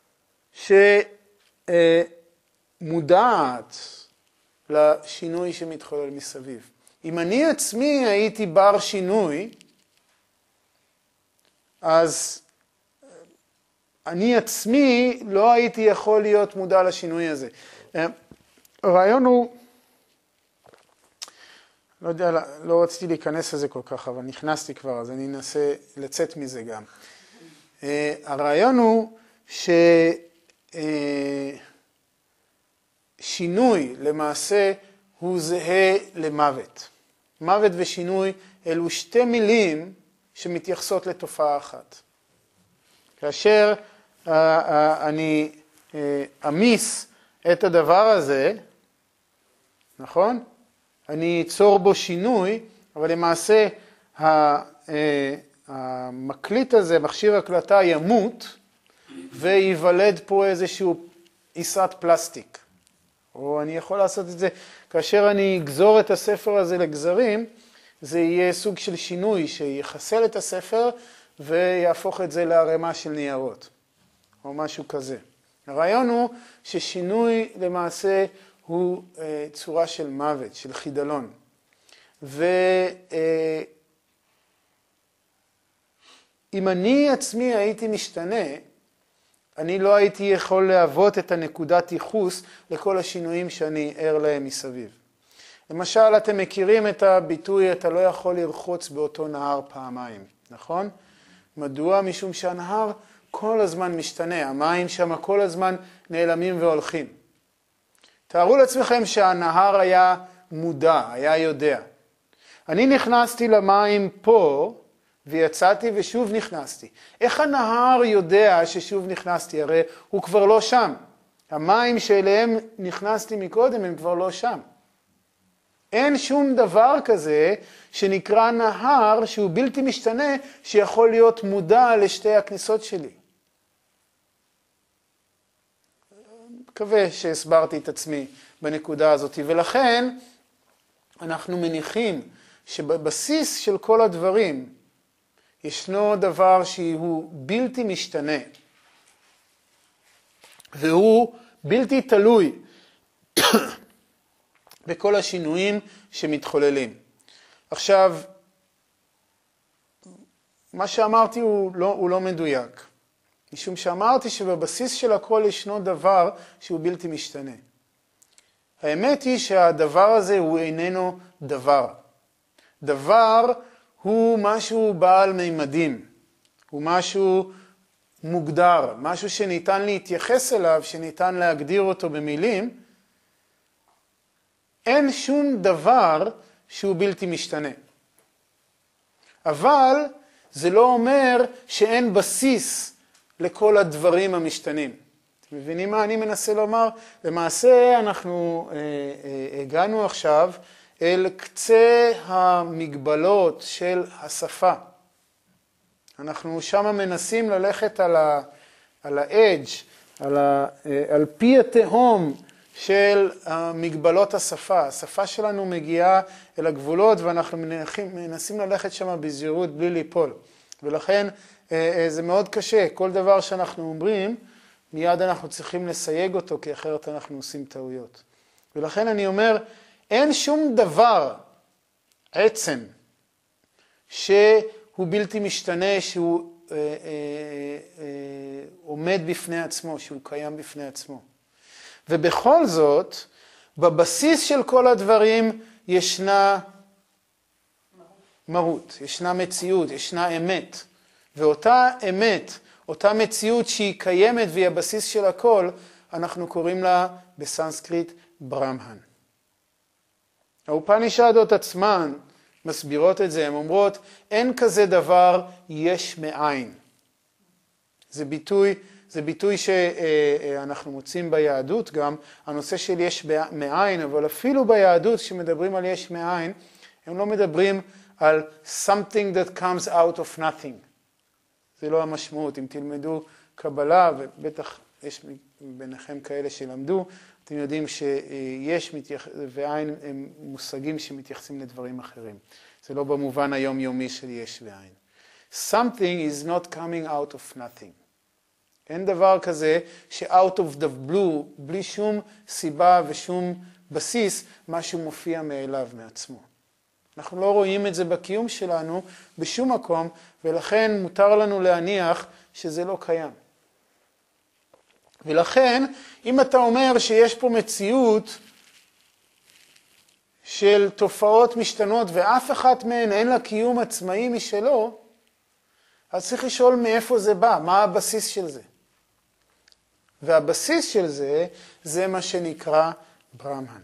שמודעת לשינוי שמתחולל מסביב. אם אני עצמי הייתי בר שינוי, אז אני עצמי לא הייתי יכול להיות מודע לשינוי הזה. הרעיון הוא, לא יודע, לא רציתי להיכנס לזה כל כך, אבל נכנסתי כבר, אז אני אנסה לצאת מזה גם. הרעיון הוא ששינוי למעשה הוא זהה למוות. מוות ושינוי אלו שתי מילים שמתייחסות לתופעה אחת. כאשר אני אמיס את הדבר הזה, נכון? אני אצור בו שינוי, אבל למעשה המקליט הזה, מכשיר הקלטה, ימות ויוולד פה איזשהו עיסת פלסטיק. או אני יכול לעשות את זה, כאשר אני אגזור את הספר הזה לגזרים, זה יהיה סוג של שינוי שיחסל את הספר ויהפוך את זה לערימה של ניירות, או משהו כזה. הרעיון הוא ששינוי למעשה הוא צורה של מוות, של חידלון. ואם אני עצמי הייתי משתנה, אני לא הייתי יכול להוות את הנקודת ייחוס לכל השינויים שאני ער להם מסביב. למשל, אתם מכירים את הביטוי, אתה לא יכול לרחוץ באותו נהר פעמיים, נכון? מדוע? משום שהנהר כל הזמן משתנה, המים שם כל הזמן נעלמים והולכים. תארו לעצמכם שהנהר היה מודע, היה יודע. אני נכנסתי למים פה, ויצאתי ושוב נכנסתי. איך הנהר יודע ששוב נכנסתי? הרי הוא כבר לא שם. המים שאליהם נכנסתי מקודם הם כבר לא שם. אין שום דבר כזה שנקרא נהר שהוא בלתי משתנה, שיכול להיות מודע לשתי הכניסות שלי. מקווה שהסברתי את עצמי בנקודה הזאת, ולכן אנחנו מניחים שבבסיס של כל הדברים ישנו דבר שהוא בלתי משתנה, והוא בלתי תלוי בכל השינויים שמתחוללים. עכשיו, מה שאמרתי הוא לא מדויק, משום שאמרתי שבבסיס של הכל ישנו דבר שהוא בלתי משתנה. האמת היא שהדבר הזה הוא איננו דבר. דבר הוא משהו בעל מימדים, הוא משהו מוגדר, משהו שניתן להתייחס אליו, שניתן להגדיר אותו במילים. אין שום דבר שהוא בלתי משתנה. אבל זה לא אומר שאין בסיס לכל הדברים המשתנים. אתם מבינים מה אני מנסה לומר? למעשה אנחנו הגענו עכשיו אל קצה המגבלות של השפה. אנחנו שם מנסים ללכת על ה-edge, על פי התהום של מגבלות השפה. השפה שלנו מגיעה אל הגבולות ואנחנו מנסים ללכת שם בזהירות בלי ליפול. ולכן זה מאוד קשה. כל דבר שאנחנו אומרים, מיד אנחנו צריכים לסייג אותו, כי אחרת אנחנו עושים טעויות. ולכן אני אומר, אין שום דבר, עצם, שהוא בלתי משתנה, שהוא עומד בפני עצמו, שהוא קיים בפני עצמו. ובכל זאת, בבסיס של כל הדברים ישנה מהות, ישנה מציאות, ישנה אמת. ואותה אמת, אותה מציאות שהיא קיימת והיא הבסיס של הכל, אנחנו קוראים לה בסנסקריט ברהמן. האופנישדות עצמן מסבירות את זה, הן אומרות, אין כזה דבר יש מאין. זה ביטוי שאנחנו מוצאים ביהדות גם, הנושא של יש מאין, אבל אפילו ביהדות שמדברים על יש מאין, הם לא מדברים על something that comes out of nothing. זה לא המשמעות. אם תלמדו קבלה, ובטח יש ביניכם כאלה שלמדו, אתם יודעים שיש ואין הם מושגים שמתייחסים לדברים אחרים. זה לא במובן היומיומי של יש ואין. Something is not coming out of nothing. אין דבר כזה ש-out of the blue, בלי שום סיבה ושום בסיס, משהו מופיע מאליו מעצמו. אנחנו לא רואים את זה בקיום שלנו בשום מקום, ולכן מותר לנו להניח שזה לא קיים. ולכן, אם אתה אומר שיש פה מציאות של תופעות משתנות, ואף אחת מהן אין לה קיום עצמאי משלו, אז צריך לשאול מאיפה זה בא, מה הבסיס של זה. והבסיס של זה, זה מה שנקרא ברהמן.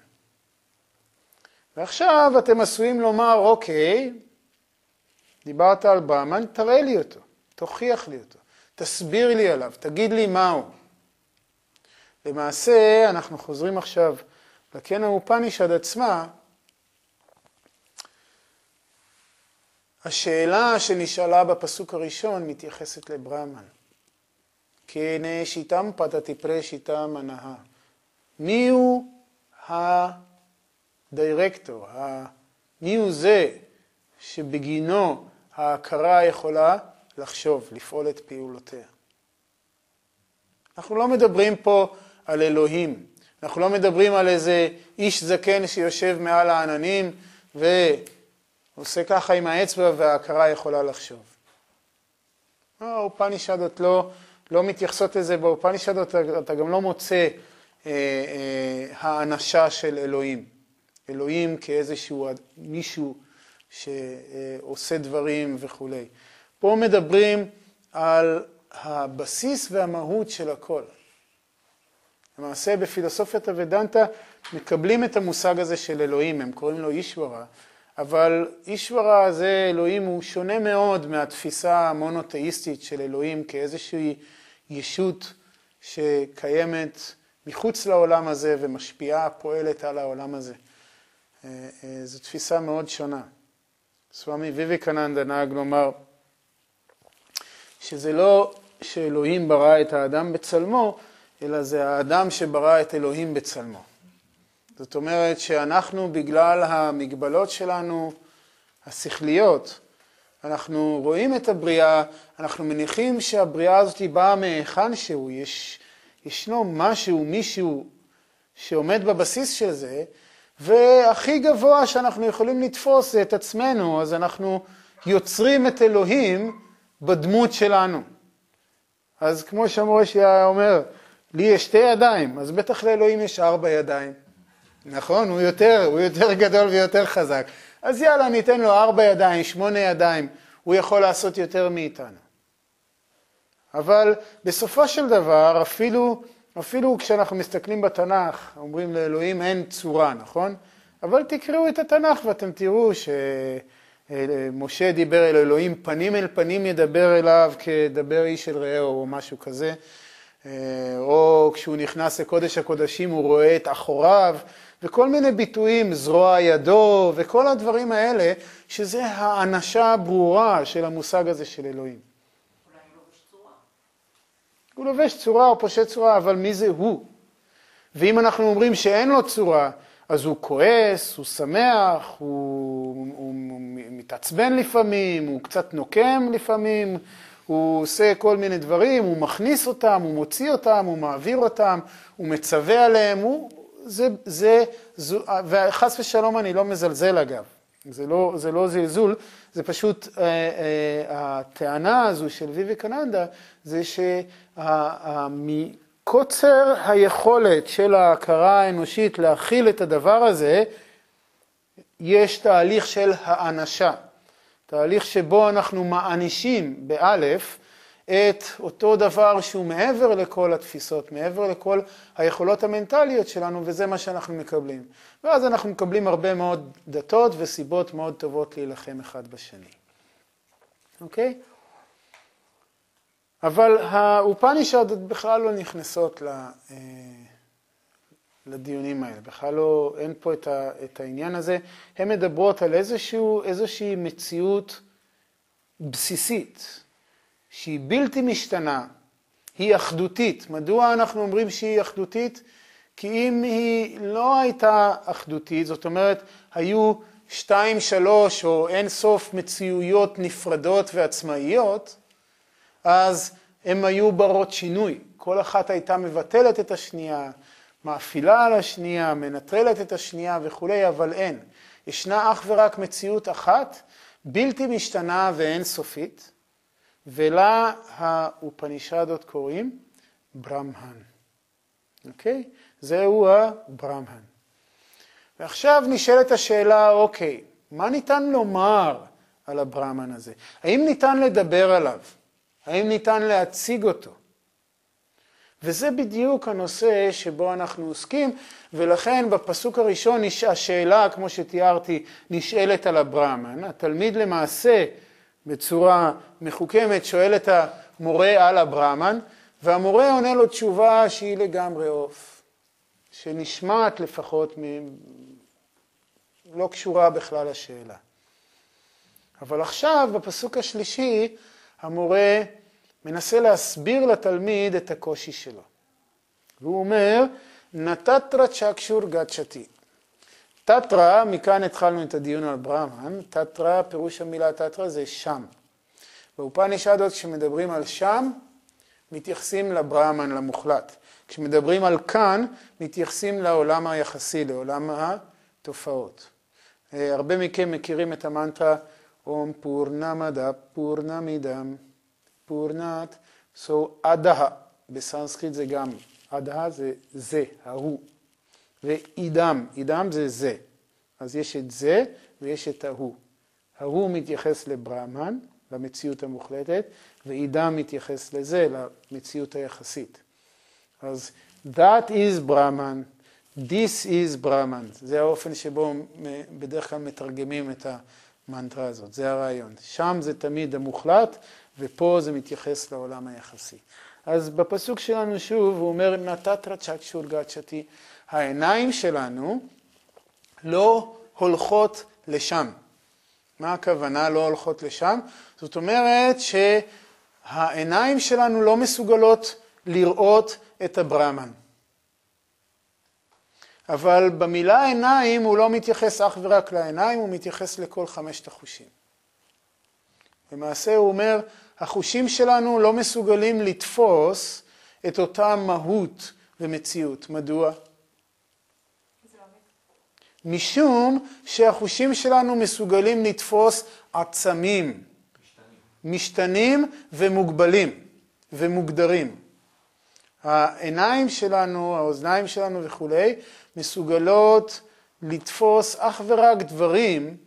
ועכשיו אתם עשויים לומר, אוקיי, דיברת על ברהמן, תראה לי אותו, תוכיח לי אותו, תסביר לי עליו, תגיד לי מהו. למעשה, אנחנו חוזרים עכשיו לקנא אופנישד עצמה, השאלה שנשאלה בפסוק הראשון מתייחסת לברהמן. כנה שיטם פתתי שיטם הנאה. מי הוא הדירקטור? מי הוא זה שבגינו ההכרה יכולה לחשוב, לפעול את פעולותיה? אנחנו לא מדברים פה על אלוהים. אנחנו לא מדברים על איזה איש זקן שיושב מעל העננים ועושה ככה עם האצבע וההכרה יכולה לחשוב. האופנישדות לא מתייחסות לזה. באופנישדות אתה גם לא מוצא האנשה של אלוהים. אלוהים כאיזשהו מישהו שעושה דברים וכו'. פה מדברים על הבסיס והמהות של הכל. למעשה בפילוסופיית הוודנטה מקבלים את המושג הזה של אלוהים, הם קוראים לו אישוורה, אבל אישוורה זה אלוהים הוא שונה מאוד מהתפיסה המונותאיסטית של אלוהים כאיזושהי ישות שקיימת מחוץ לעולם הזה ומשפיעה, פועלת על העולם הזה. זו תפיסה מאוד שונה. סוואמי ויבקננדה נהג לומר שזה לא שאלוהים ברא את האדם בצלמו, אלא זה האדם שברא את אלוהים בצלמו. זאת אומרת שאנחנו בגלל המגבלות שלנו השכליות, אנחנו רואים את הבריאה, אנחנו מניחים שהבריאה הזאת באה מהיכן שהוא, ישנו משהו, מישהו שעומד בבסיס של זה, והכי גבוה שאנחנו יכולים לתפוס זה את עצמנו, אז אנחנו יוצרים את אלוהים בדמות שלנו. אז כמו שהמורה שלי אומר, לי יש 2 ידיים, אז בטח לאלוהים יש 4 ידיים. נכון? הוא יותר גדול ויותר חזק. אז יאללה, ניתן לו 4 ידיים, 8 ידיים, הוא יכול לעשות יותר מאיתנו. אבל בסופו של דבר, אפילו כשאנחנו מסתכלים בתנ"ך, אומרים לאלוהים אין צורה, נכון? אבל תקראו את התנ"ך ואתם תראו שמשה דיבר אל אלוהים, פנים אל פנים ידבר אליו כדבר איש אל רעהו או משהו כזה. או כשהוא נכנס לקודש הקודשים הוא רואה את אחוריו, וכל מיני ביטויים, זרוע ידו, וכל הדברים האלה, שזה האנשה הברורה של המושג הזה של אלוהים. אולי הוא לובש צורה. הוא לובש צורה או פושט צורה, אבל מי זה הוא? ואם אנחנו אומרים שאין לו צורה, אז הוא כועס, הוא שמח, הוא מתעצבן לפעמים, הוא קצת נוקם לפעמים, הוא עושה כל מיני דברים, הוא מכניס אותם, הוא מוציא אותם, הוא מעביר אותם, הוא מצווה עליהם, וחס ושלום אני לא מזלזל אגב, זה לא זלזול, זה פשוט הטענה הזו של ויבקננדה, זה שמקוצר היכולת של ההכרה האנושית להכיל את הדבר הזה, יש תהליך של האנשה. תהליך שבו אנחנו מענישים באלף את אותו דבר שהוא מעבר לכל התפיסות, מעבר לכל היכולות המנטליות שלנו, וזה מה שאנחנו מקבלים. ואז אנחנו מקבלים הרבה מאוד דתות וסיבות מאוד טובות להילחם אחד בשני. אוקיי? אבל האופנישדות בכלל לא נכנסות לדיונים האלה, בכלל לא, אין פה את העניין הזה. הן מדברות על איזושהי מציאות בסיסית, שהיא בלתי משתנה, היא אחדותית. מדוע אנחנו אומרים שהיא אחדותית? כי אם היא לא הייתה אחדותית, זאת אומרת, היו 2, 3 או אין סוף מציאויות נפרדות ועצמאיות, אז הן היו ברות שינוי. כל אחת הייתה מבטלת את השנייה, מאפילה על השנייה, מנטרלת את השנייה וכו', אבל אין. ישנה אך ורק מציאות אחת, בלתי משתנה ואין סופית, ולה האופנישדות קוראים ברהמן. אוקיי? זהו הברהמן. ועכשיו נשאלת השאלה, אוקיי, מה ניתן לומר על הברהמן הזה? האם ניתן לדבר עליו? האם ניתן להציג אותו? וזה בדיוק הנושא שבו אנחנו עוסקים, ולכן בפסוק הראשון השאלה, כמו שתיארתי, נשאלת על הברהמן. התלמיד למעשה בצורה מחוכמת שואל את המורה על הברהמן, והמורה עונה לו תשובה שהיא לגמרי עוף, שנשמעת לפחות לא קשורה בכלל לשאלה. אבל עכשיו בפסוק השלישי המורה מנסה להסביר לתלמיד את הקושי שלו. והוא אומר, נתתרא צ'קשור גצ'תי. תתרא, מכאן התחלנו את הדיון על ברהמן, תתרא, פירוש המילה תתרא זה שם. באופנישדות כשמדברים על שם, מתייחסים לברהמן, למוחלט. כשמדברים על כאן, מתייחסים לעולם היחסי, לעולם התופעות. הרבה מכם מכירים את המנטרה, אום פורנמדה, פורנמידם, פורנת, so אדה, בסנסקריט זה גם, אדה זה, ההוא, ואידם, אידם זה זה, אז יש את זה ויש את ההוא. ההוא מתייחס לברהמן, למציאות המוחלטת, ואידם מתייחס לזה, למציאות היחסית. אז That is Brahman. This is Brahman. זה האופן שבו בדרך כלל מתרגמים את המנטרה הזאת. זה הרעיון. שם זה תמיד המוחלט, ופה זה מתייחס לעולם היחסי. אז בפסוק שלנו שוב, הוא אומר, נתת צ'קשור גצ'תי, העיניים שלנו לא הולכות לשם. מה הכוונה לא הולכות לשם? זאת אומרת שהעיניים שלנו לא מסוגלות לראות את הברהמן. אבל במילה עיניים הוא לא מתייחס אך ורק לעיניים, הוא מתייחס לכל 5 החושים. למעשה הוא אומר, החושים שלנו לא מסוגלים לתפוס את אותה מהות ומציאות. מדוע? משום שהחושים שלנו מסוגלים לתפוס עצמים, משתנים ומוגבלים ומוגדרים. העיניים שלנו, האוזניים שלנו וכו' מסוגלות לתפוס אך ורק דברים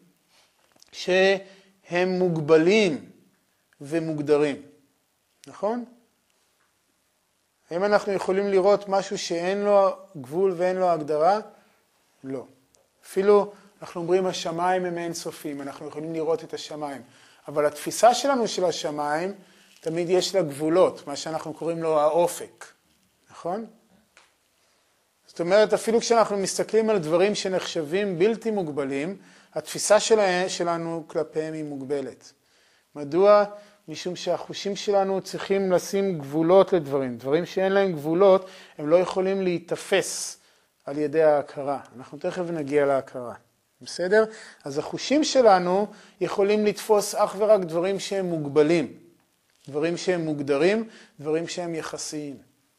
שהם מוגבלים ומוגדרים. נכון? האם אנחנו יכולים לראות משהו שאין לו גבול ואין לו הגדרה? לא. אפילו אנחנו אומרים השמיים הם אינסופיים, אנחנו יכולים לראות את השמיים. אבל התפיסה שלנו של השמיים תמיד יש לה גבולות, מה שאנחנו קוראים לו האופק. נכון? זאת אומרת, אפילו כשאנחנו מסתכלים על דברים שנחשבים בלתי מוגבלים, התפיסה שלנו כלפיהם היא מוגבלת. מדוע? משום שהחושים שלנו צריכים לשים גבולות לדברים. דברים שאין להם גבולות, הם לא יכולים להתאפס על ידי ההכרה. אנחנו תכף נגיע להכרה. בסדר? אז החושים שלנו יכולים לתפוס אך ורק דברים שהם מוגבלים. דברים שהם מוגדרים, דברים שהם יחסיים.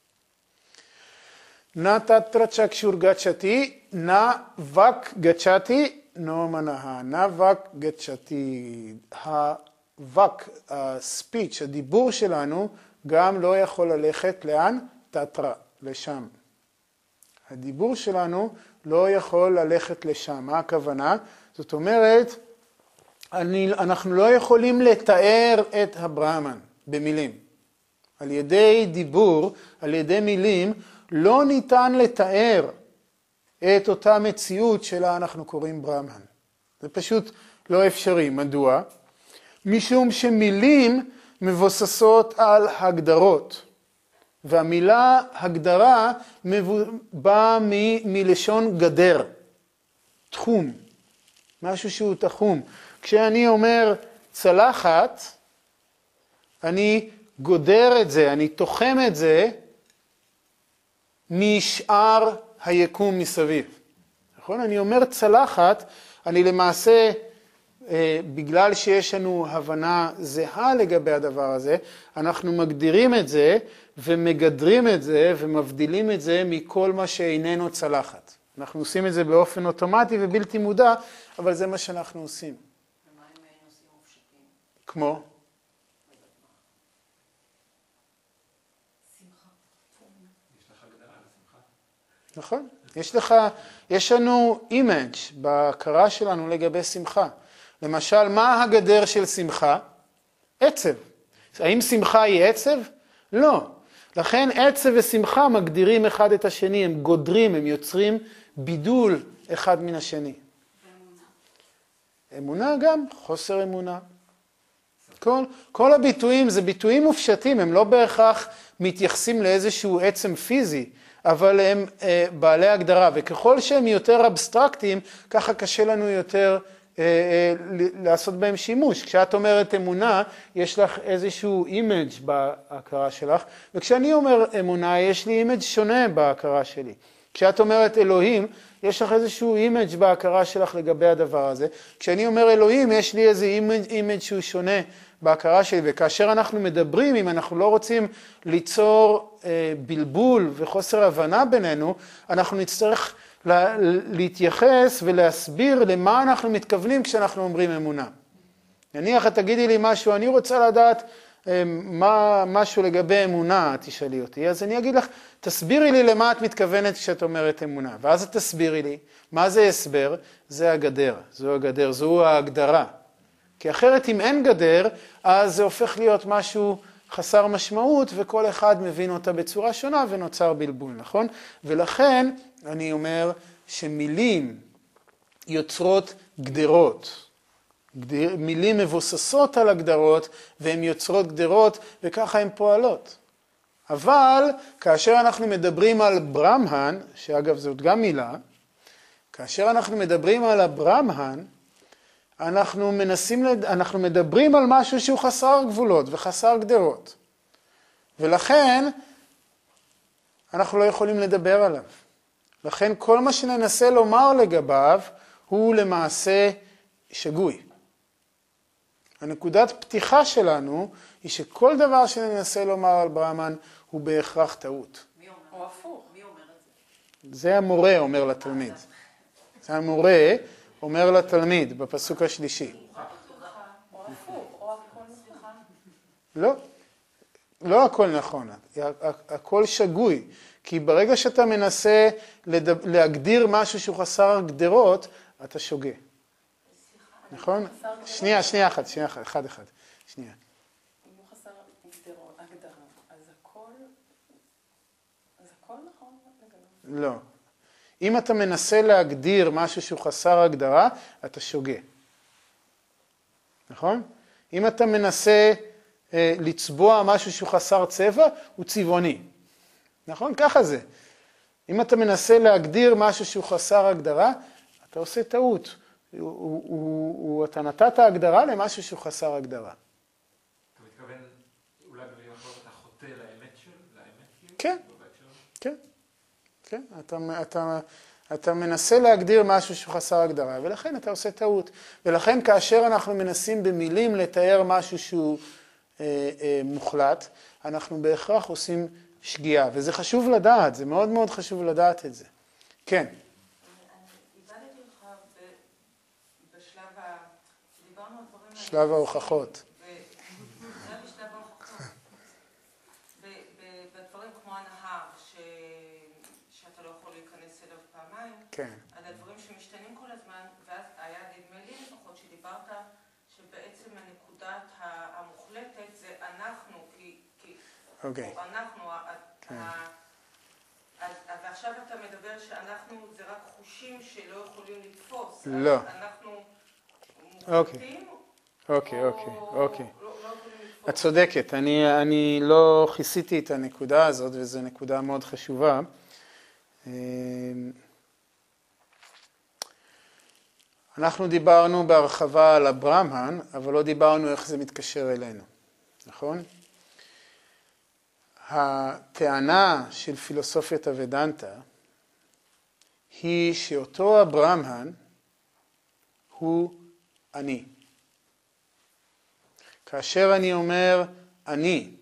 נא תתרא צ'קשור גצ'תי, נא וק גצ'תי, נו מנהה. נא וק גצ'תי. הווק, הספיץ', הדיבור שלנו, גם לא יכול ללכת לאן? תתרא, לשם. הדיבור שלנו לא יכול ללכת לשם. מה הכוונה? זאת אומרת, אנחנו לא יכולים לתאר את הברהמן במילים. על ידי דיבור, על ידי מילים, לא ניתן לתאר את אותה מציאות שלה אנחנו קוראים ברהמן. זה פשוט לא אפשרי. מדוע? משום שמילים מבוססות על הגדרות. והמילה הגדרה באה מלשון גדר, תחום, משהו שהוא תחום. כשאני אומר צלחת, אני גודר את זה, אני תוחם את זה משאר היקום מסביב. נכון? אני אומר צלחת, אני למעשה, בגלל שיש לנו הבנה זהה לגבי הדבר הזה, אנחנו מגדירים את זה ומגדרים את זה ומבדילים את זה מכל מה שאיננו צלחת. אנחנו עושים את זה באופן אוטומטי ובלתי מודע, אבל זה מה שאנחנו עושים. ומה עם נושאים מופשטים? כמו? שמחה. יש לך הגדרה לשמחה? נכון. יש לנו אימג' בהכרה שלנו לגבי שמחה. למשל, מה הגדר של שמחה? עצב. האם שמחה היא עצב? לא. לכן עצב ושמחה מגדירים אחד את השני, הם גודרים, הם יוצרים בידול אחד מן השני. אמונה גם, חוסר אמונה. כל הביטויים זה ביטויים מופשטים, הם לא בהכרח מתייחסים לאיזשהו עצם פיזי, אבל הם בעלי הגדרה, וככל שהם יותר אבסטרקטיים, ככה קשה לנו יותר לעשות בהם שימוש. כשאת אומרת אמונה, יש לך איזשהו אימג' בהכרה שלך, וכשאני אומר אמונה, יש לי אימג' שונה בהכרה שלי. כשאת אומרת אלוהים, יש לך איזשהו אימג' בהכרה שלך לגבי הדבר הזה. כשאני אומר אלוהים, יש לי איזה אימג' שהוא שונה בהכרה שלי, וכאשר אנחנו מדברים, אם אנחנו לא רוצים ליצור בלבול וחוסר הבנה בינינו, אנחנו נצטרך להתייחס ולהסביר למה אנחנו מתכוונים כשאנחנו אומרים אמונה. נניח, תגידי לי משהו, אני רוצה לדעת משהו לגבי אמונה, תשאלי אותי, אז אני אגיד לך, תסבירי לי למה את מתכוונת כשאת אומרת אמונה, ואז את תסבירי לי, מה זה הסבר? זה הגדר, זו הגדר, זו ההגדרה. כי אחרת אם אין גדר, אז זה הופך להיות משהו חסר משמעות, וכל אחד מבין אותה בצורה שונה ונוצר בלבול, נכון? ולכן אני אומר שמילים יוצרות גדרות. מילים מבוססות על הגדרות, והן יוצרות גדרות, וככה הן פועלות. אבל כאשר אנחנו מדברים על ברהמן, שאגב זאת גם מילה, כאשר אנחנו מדברים על הברהמן, אנחנו מדברים על משהו שהוא חסר גבולות וחסר גדרות. ולכן אנחנו לא יכולים לדבר עליו. לכן כל מה שננסה לומר לגביו הוא למעשה שגוי. הנקודת פתיחה שלנו היא שכל דבר שננסה לומר על ברהמן הוא בהכרח טעות. מי אומר? או הפוך, מי אומר את זה? זה המורה אומר לתלמיד. זה המורה אומר לתלמיד בפסוק השלישי. או הפוך, או הכל סליחה. לא, לא הכל נכון, הכל שגוי. כי ברגע שאתה מנסה להגדיר משהו שהוא חסר גדרות, אתה שוגה. נכון? שנייה, אחד. שנייה. אם הוא חסר הגדרה, אז הכל נכון? לא. אם אתה מנסה להגדיר משהו שהוא חסר הגדרה, אתה שוגה. נכון? אם אתה מנסה לצבוע משהו שהוא חסר צבע, הוא צבעוני. נכון? ככה זה. אם אתה מנסה להגדיר משהו שהוא חסר הגדרה, אתה עושה טעות. אתה נתת הגדרה למשהו שהוא חסר הגדרה. אתה מתכוון, אולי במילים אחרות אתה חוטא לאמת שלו? כן, כן. אתה מנסה להגדיר משהו שהוא חסר הגדרה, ולכן אתה עושה טעות. ולכן כאשר אנחנו מנסים במילים לתאר משהו שהוא מוחלט, אנחנו בהכרח עושים שגיאה. וזה חשוב לדעת, זה מאוד מאוד חשוב לדעת את זה. כן. איבדתי אותך בשלב דיברנו על דברים... שלב ההוכחות. זה בשלב ההוכחות. בדברים כמו הנהר, שאתה לא יכול להיכנס אליו פעמיים, כן. על הדברים שמשתנים כל הזמן, ואז היה נדמה לי לפחות שדיברת שבעצם הנקודת המוחלטת זה אנחנו, אוקיי. אנחנו, ועכשיו אתה מדבר שאנחנו זה רק חושים שלא יכולים לתפוס. לא. אנחנו אוקיי. אוקיי. לא יכולים לתפוס. את צודקת, אני לא כיסיתי את הנקודה הזאת, וזו נקודה מאוד חשובה. אנחנו דיברנו בהרחבה על הברהמן, אבל לא דיברנו איך זה מתקשר אלינו, נכון? הטענה של פילוסופיית הוודנטה היא שאותו הברהמן הוא אני. כאשר אני אומר אני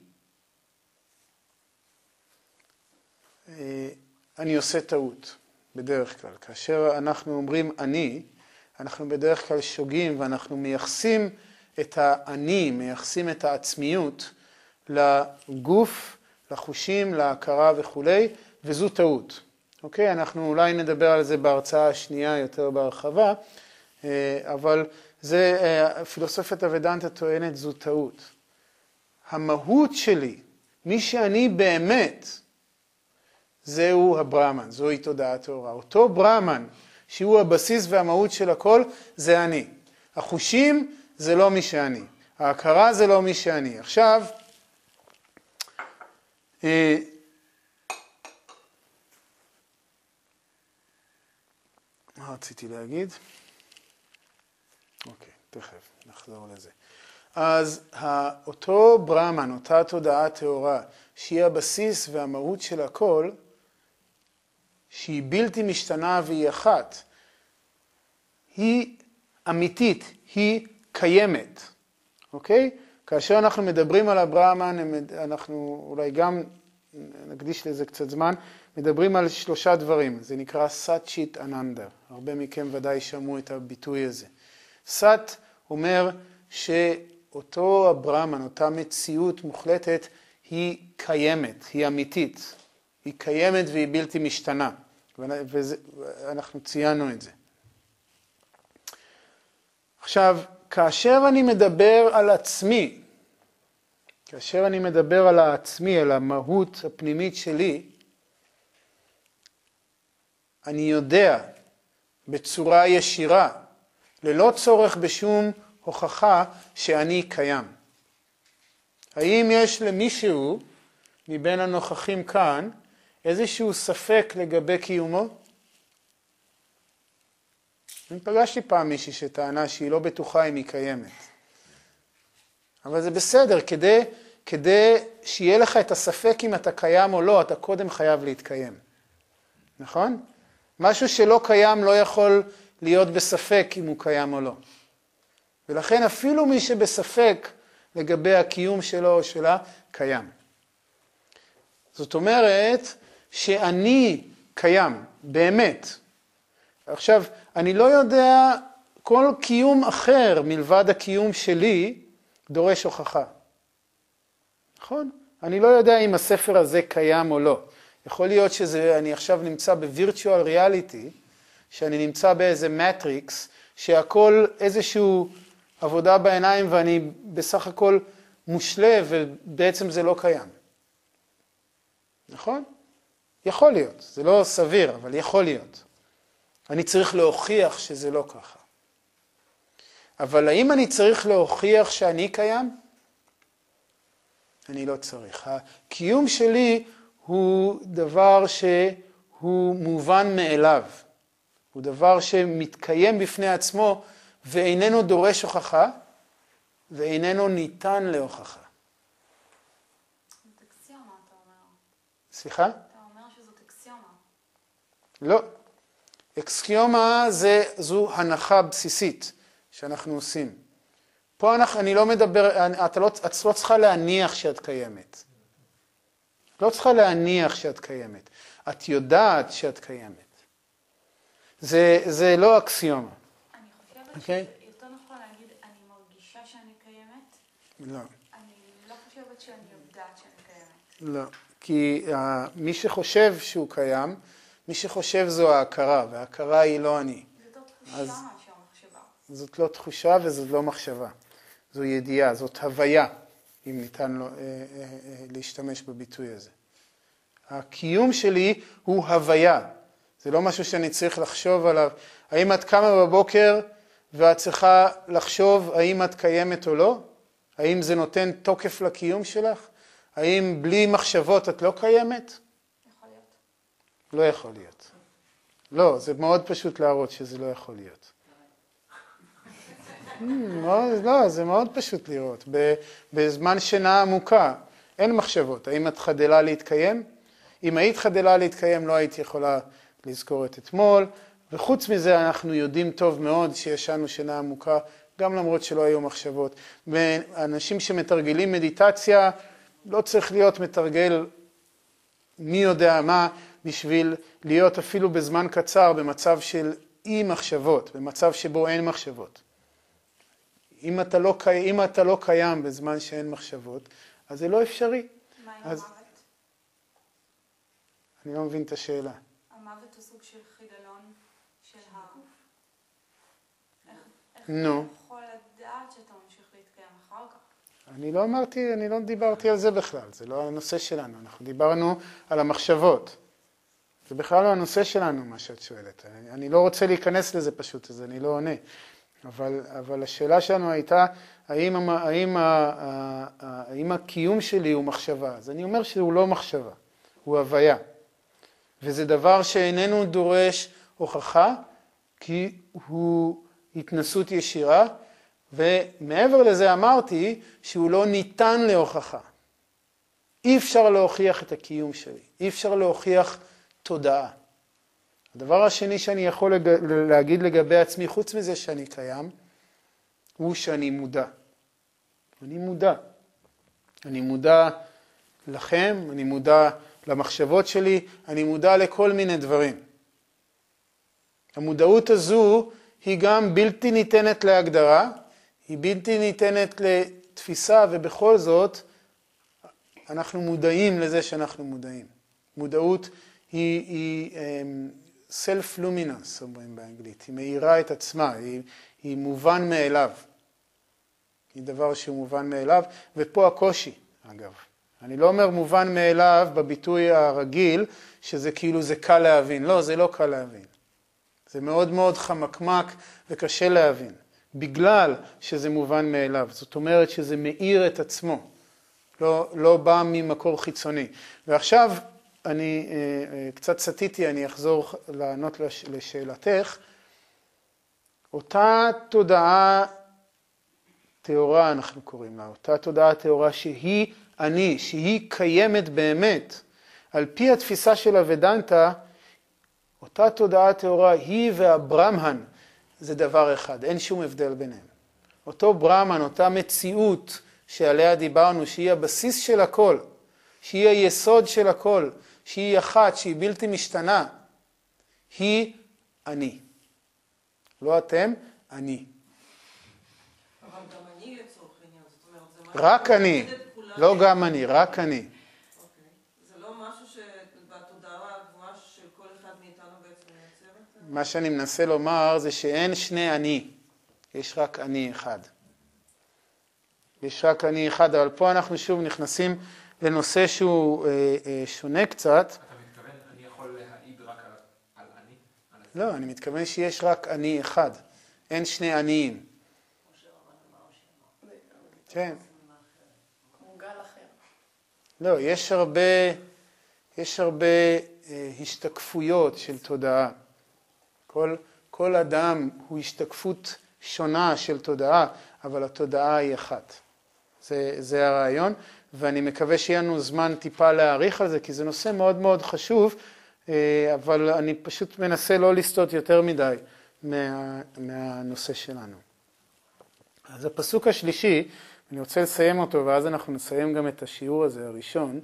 עושה טעות בדרך כלל. כאשר אנחנו אומרים אני, אנחנו בדרך כלל שוגים ואנחנו מייחסים את האני, מייחסים את העצמיות לגוף, לחושים, להכרה וכו', וזו טעות. אוקיי? אנחנו אולי נדבר על זה בהרצאה השנייה יותר בהרחבה, אבל זה, פילוסופיית הוודנטה טוענת זו טעות. המהות שלי, מי שאני באמת, זהו הברהמן, זוהי תודעת טהורה. אותו ברהמן, שהוא הבסיס והמהות של הכל, זה אני. החושים זה לא מי שאני. ההכרה זה לא מי שאני. עכשיו, מה רציתי להגיד? אוקיי, תכף נחזור לזה. אז אותו ברהמן, אותה תודעה טהורה, שהיא הבסיס והמהות של הכל, שהיא בלתי משתנה והיא אחת, היא אמיתית, היא קיימת. אוקיי? כאשר אנחנו מדברים על הברהמן, אנחנו אולי גם נקדיש לזה קצת זמן, מדברים על 3 דברים. זה נקרא סאצ'יט אננדה. הרבה מכם ודאי שמעו את הביטוי הזה. סאט אומר שאותו הברהמן, אותה מציאות מוחלטת, היא קיימת, היא אמיתית. היא קיימת והיא בלתי משתנה. ואנחנו ציינו את זה. עכשיו, כאשר אני מדבר על עצמי, כאשר אני מדבר על העצמי, על המהות הפנימית שלי, אני יודע בצורה ישירה, ללא צורך בשום הוכחה שאני קיים. האם יש למישהו מבין הנוכחים כאן איזשהו ספק לגבי קיומו? אני פגשתי פעם מישהי שטענה שהיא לא בטוחה אם היא קיימת. אבל זה בסדר, כדי שיהיה לך את הספק אם אתה קיים או לא, אתה קודם חייב להתקיים. נכון? משהו שלא קיים לא יכול להיות בספק אם הוא קיים או לא. ולכן אפילו מי שבספק לגבי הקיום שלו או שלה, קיים. זאת אומרת שאני קיים, באמת. עכשיו, אני לא יודע, כל קיום אחר מלבד הקיום שלי דורש הוכחה. נכון? אני לא יודע אם הספר הזה קיים או לא. יכול להיות שאני עכשיו נמצא בווירטואל ריאליטי, שאני נמצא באיזה מטריקס, שהכל איזשהו עבודה בעיניים ואני בסך הכל מושלב ובעצם זה לא קיים. נכון? יכול להיות. זה לא סביר, אבל יכול להיות. אני צריך להוכיח שזה לא ככה. אבל האם אני צריך להוכיח שאני קיים? אני לא צריך. הקיום שלי הוא דבר שהוא מובן מאליו. הוא דבר שמתקיים בפני עצמו ואיננו דורש הוכחה ואיננו ניתן להוכחה. זאת אקסיומה, אתה אומר. סליחה? אתה אומר שזאת אקסיומה. לא. אקסיומה זו הנחה בסיסית שאנחנו עושים. פה אני לא מדבר, את לא צריכה להניח שאת קיימת. לא צריכה להניח שאת קיימת. את יודעת שאת קיימת. זה לא אקסיומה. אני חושבת אוקיי? שיותר נכון להגיד, אני מרגישה שאני קיימת. לא. אני לא חושבת שאני יודעת שאני קיימת. לא. כי מי שחושב שהוא קיים, מי שחושב זו ההכרה, וההכרה היא לא אני. זאת לא תחושה מאשר מחשבה. זאת לא תחושה וזאת לא מחשבה. זו ידיעה, זאת הוויה, אם ניתן לו, להשתמש בביטוי הזה. הקיום שלי הוא הוויה. זה לא משהו שאני צריך לחשוב עליו. האם את קמה בבוקר ואת צריכה לחשוב האם את קיימת או לא? האם זה נותן תוקף לקיום שלך? האם בלי מחשבות את לא קיימת? יכול להיות. לא יכול להיות. לא, זה מאוד פשוט להראות שזה לא יכול להיות. לא, זה מאוד פשוט לראות. בזמן שינה עמוקה, אין מחשבות. האם את חדלה להתקיים? אם היית חדלה להתקיים, לא היית יכולה לזכור את אתמול. וחוץ מזה, אנחנו יודעים טוב מאוד שישנו שינה עמוקה, גם למרות שלא היו מחשבות. ואנשים שמתרגלים מדיטציה, לא צריך להיות מתרגל מי יודע מה, בשביל להיות אפילו בזמן קצר במצב של אי מחשבות, במצב שבו אין מחשבות. אם אתה לא קיים בזמן שאין מחשבות, אז זה לא אפשרי. מה עם אז- המוות? אני לא מבין את השאלה. המוות הוא סוג של חידלון של הגוף. איך נו. אתה יכול לדעת שאתה ממשיך להתקיים אחר כך? אני לא דיברתי על זה בכלל, זה לא הנושא שלנו. אנחנו דיברנו על המחשבות. זה בכלל לא הנושא שלנו, מה שאת שואלת. אני לא רוצה להיכנס לזה פשוט, אז אני לא עונה. אבל השאלה שלנו הייתה, האם הקיום שלי הוא מחשבה? אז אני אומר שהוא לא מחשבה, הוא הוויה. וזה דבר שאיננו דורש הוכחה, כי הוא התנסות ישירה, ומעבר לזה אמרתי שהוא לא ניתן להוכחה. אי אפשר להוכיח את הקיום שלי, אי אפשר להוכיח תודעה. הדבר השני שאני יכול להגיד לגבי עצמי, חוץ מזה שאני קיים, הוא שאני מודע. אני מודע. אני מודע לכם, אני מודע למחשבות שלי, אני מודע לכל מיני דברים. המודעות הזו היא גם בלתי ניתנת להגדרה, היא בלתי ניתנת לתפיסה, ובכל זאת אנחנו מודעים לזה שאנחנו מודעים. מודעות היא self-luminous, אומרים באנגלית, היא מאירה את עצמה, היא מובן מאליו. היא דבר שהוא מובן מאליו, ופה הקושי. אגב. אני לא אומר מובן מאליו בביטוי הרגיל, שזה כאילו זה קל להבין. לא, זה לא קל להבין. זה מאוד מאוד חמקמק וקשה להבין, בגלל שזה מובן מאליו. זאת אומרת שזה מאיר את עצמו, לא בא ממקור חיצוני. ועכשיו אני קצת סטיתי, אני אחזור לענות לשאלתך. אותה תודעה תאורה אנחנו קוראים לה, אותה תודעה תאורה שהיא אני, שהיא קיימת באמת, על פי התפיסה של הוודנטה, אותה תודעה תאורה היא והברהמן זה דבר אחד, אין שום הבדל ביניהם. אותו ברהמן, אותה מציאות שעליה דיברנו, שהיא הבסיס של הכל, שהיא היסוד של הכל, שהיא אחת, שהיא בלתי משתנה, היא אני. לא אתם, אני. אבל גם אני לצורך העניין, זאת אומרת, זה משהו... רק אני, לא גם אני, רק אני. אוקיי. זה לא משהו שבתודעה הגבוהה של כל אחד מאיתנו בעצם מייצר את זה? מה שאני מנסה לומר זה שאין שני אני, יש רק אני אחד. יש רק אני אחד, אבל פה אנחנו שוב נכנסים לנושא שהוא שונה קצת. אתה מתכוון, אני יכול להעיד רק על אני? לא, אני מתכוון שיש רק אני אחד. אין שני עניים. כן. כמו גל אחר. לא, יש הרבה השתקפויות של תודעה. כל אדם הוא השתקפות שונה של תודעה, אבל התודעה היא אחת. זה הרעיון, ואני מקווה שיהיה לנו זמן טיפה להעריך על זה, כי זה נושא מאוד מאוד חשוב, אבל אני פשוט מנסה לא לסטות יותר מדי מהנושא שלנו. אז הפסוק השלישי, אני רוצה לסיים אותו, ואז אנחנו נסיים גם את השיעור הזה הראשון.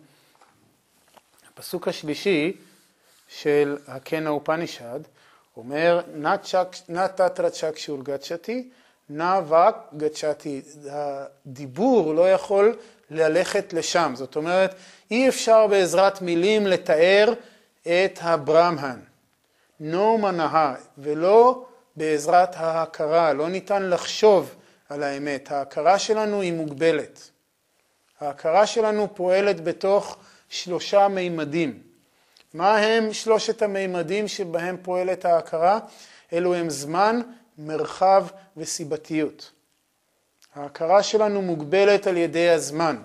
הפסוק השלישי של הקנה אופנישד אומר, נא תתרא צ'קשור גצ'תי, נא וק גצ'תי. הדיבור לא יכול ללכת לשם. זאת אומרת, אי אפשר בעזרת מילים לתאר את הברהמן. נו מנהה, ולא בעזרת ההכרה. לא ניתן לחשוב על האמת. ההכרה שלנו היא מוגבלת. ההכרה שלנו פועלת בתוך 3 מימדים. מה הם 3 המימדים שבהם פועלת ההכרה? אלו הם זמן, מרחב וסיבתיות. ההכרה שלנו מוגבלת על ידי הזמן.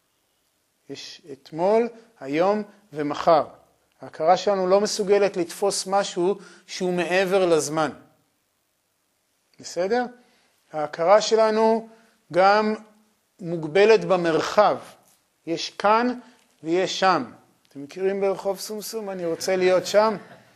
יש אתמול, היום ומחר. ההכרה שלנו לא מסוגלת לתפוס משהו שהוא מעבר לזמן. בסדר? ההכרה שלנו גם מוגבלת במרחב. יש כאן ויש שם. אתם מכירים ברחוב סומסום? אני רוצה להיות שם.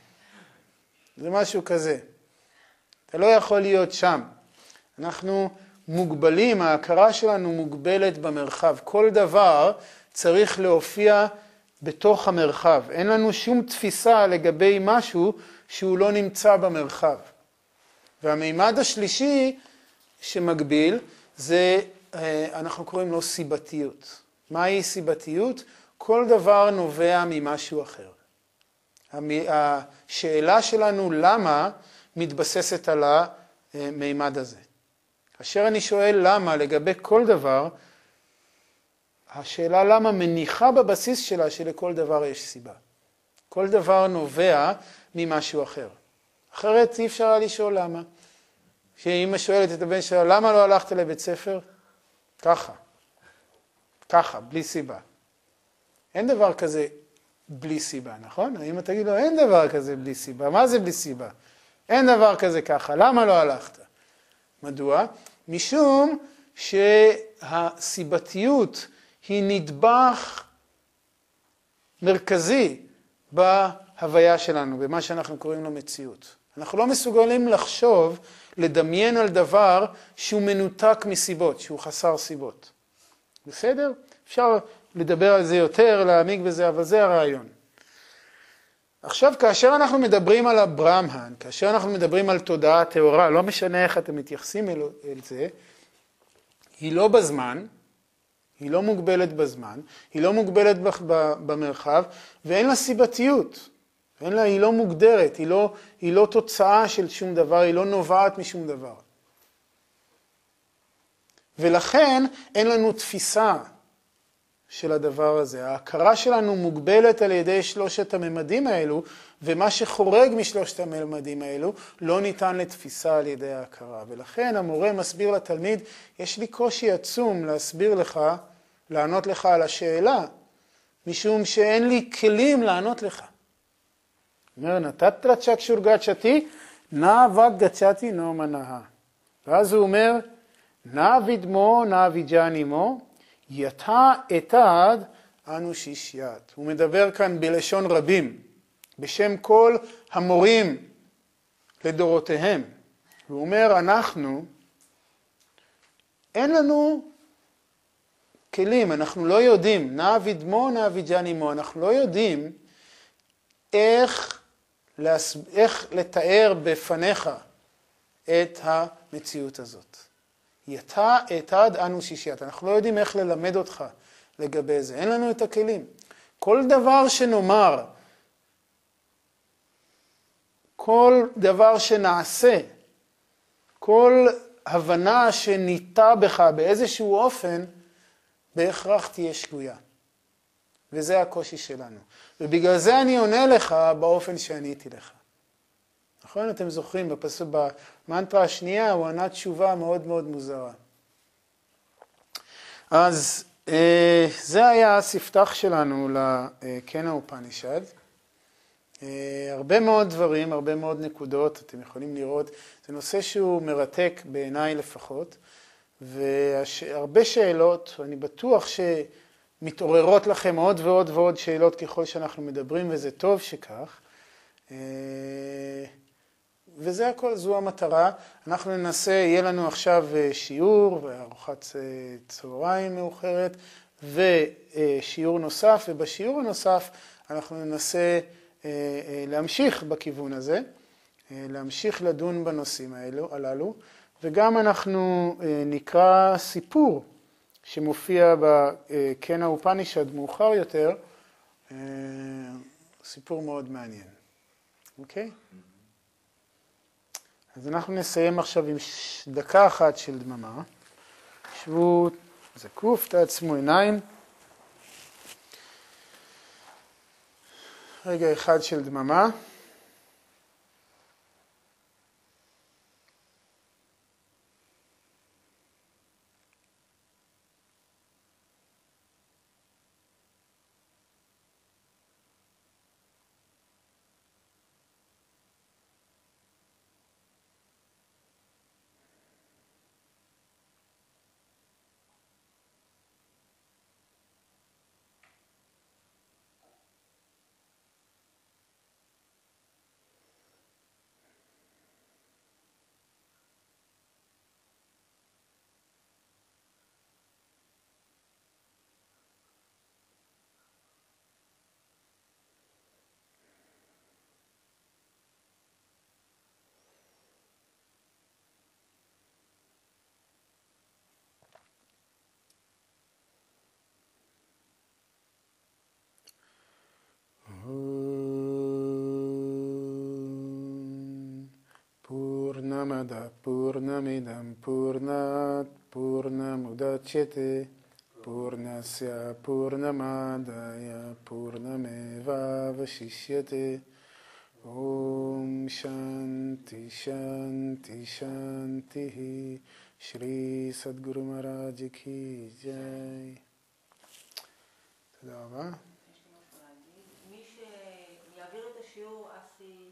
זה משהו כזה. אתה לא יכול להיות שם. אנחנו מוגבלים, ההכרה שלנו מוגבלת במרחב. כל דבר צריך להופיע בתוך המרחב. אין לנו שום תפיסה לגבי משהו שהוא לא נמצא במרחב. והמימד השלישי שמגביל זה, אנחנו קוראים לו סיבתיות. מהי סיבתיות? כל דבר נובע ממשהו אחר. השאלה שלנו למה מתבססת על המימד הזה. כאשר אני שואל למה לגבי כל דבר, השאלה למה מניחה בבסיס שלה שלכל דבר יש סיבה. כל דבר נובע ממשהו אחר. אחרת אי אפשר לשאול למה. שאמא שואלת את הבן שלה, למה לא הלכת לבית ספר? ככה, בלי סיבה. אין דבר כזה בלי סיבה, נכון? האמא תגיד לו, אין דבר כזה בלי סיבה. מה זה בלי סיבה? אין דבר כזה ככה. למה לא הלכת? מדוע? משום שהסיבתיות היא נדבך מרכזי בהוויה שלנו, במה שאנחנו קוראים לו מציאות. אנחנו לא מסוגלים לחשוב, לדמיין על דבר שהוא מנותק מסיבות, שהוא חסר סיבות. בסדר? אפשר לדבר על זה יותר, להעמיק בזה, אבל זה הרעיון. עכשיו, כאשר אנחנו מדברים על הברהמן, כאשר אנחנו מדברים על תודעה תאורה, לא משנה איך אתם מתייחסים אל זה, היא לא בזמן, היא לא מוגבלת בזמן, היא לא מוגבלת במרחב, ואין לה סיבתיות. היא לא מוגדרת, היא לא תוצאה של שום דבר, היא לא נובעת משום דבר. ולכן אין לנו תפיסה של הדבר הזה. ההכרה שלנו מוגבלת על ידי שלושת הממדים האלו, ומה שחורג משלושת הממדים האלו לא ניתן לתפיסה על ידי ההכרה. ולכן המורה מסביר לתלמיד, יש לי קושי עצום להסביר לך, לענות לך על השאלה, משום שאין לי כלים לענות לך. אומר, נתת צ'קשור גצ'תי, נא וק גצ'תי נו מנהה. ואז הוא אומר, נא וידמו, נא ויג'ני מו, יתה אתד אנו שישיית. הוא מדבר כאן בלשון רבים, בשם כל המורים לדורותיהם. הוא אומר, אנחנו, אין לנו כלים, אנחנו לא יודעים, נא וידמו, נא ויג'ני מו, אנחנו לא יודעים איך לתאר בפניך את המציאות הזאת. יתה אתד אנו שישיית. אנחנו לא יודעים איך ללמד אותך לגבי זה. אין לנו את הכלים. כל דבר שנאמר, כל דבר שנעשה, כל הבנה שניטה בך באיזשהו אופן, בהכרח תהיה שגויה. וזה הקושי שלנו. ובגלל זה אני עונה לך באופן שעניתי לך. נכון? אתם זוכרים, במנטרה השנייה הוא ענה תשובה מאוד מאוד מוזרה. אז זה היה הספתח שלנו לקנה אופנישד. הרבה מאוד דברים, הרבה מאוד נקודות, אתם יכולים לראות. זה נושא שהוא מרתק בעיניי לפחות, והרבה שאלות, אני בטוח שמתעוררות לכם עוד ועוד ועוד שאלות ככל שאנחנו מדברים, וזה טוב שכך. וזה הכל, זו המטרה. אנחנו ננסה, יהיה לנו עכשיו שיעור וארוחת צהריים מאוחרת, ושיעור נוסף, ובשיעור הנוסף אנחנו ננסה להמשיך בכיוון הזה, להמשיך לדון בנושאים הללו, וגם אנחנו נקרא סיפור שמופיע בקנה אופנישד מאוחר יותר, סיפור מאוד מעניין. אוקיי? אז אנחנו נסיים עכשיו עם דקה אחת של דממה. שבו, זקו, תעצמו עיניים. רגע אחד של דממה. Purnamada Purnamidam Purnat Purnamudachyate Purnasya Purnamadaya Purnameva Vashishyate Om Shanti Shanti Shanti Shri Sadguru Maharaj Ki Jai. תודה רבה. יש לי משהו להגיד. מי שיעביר את השיעור, אסי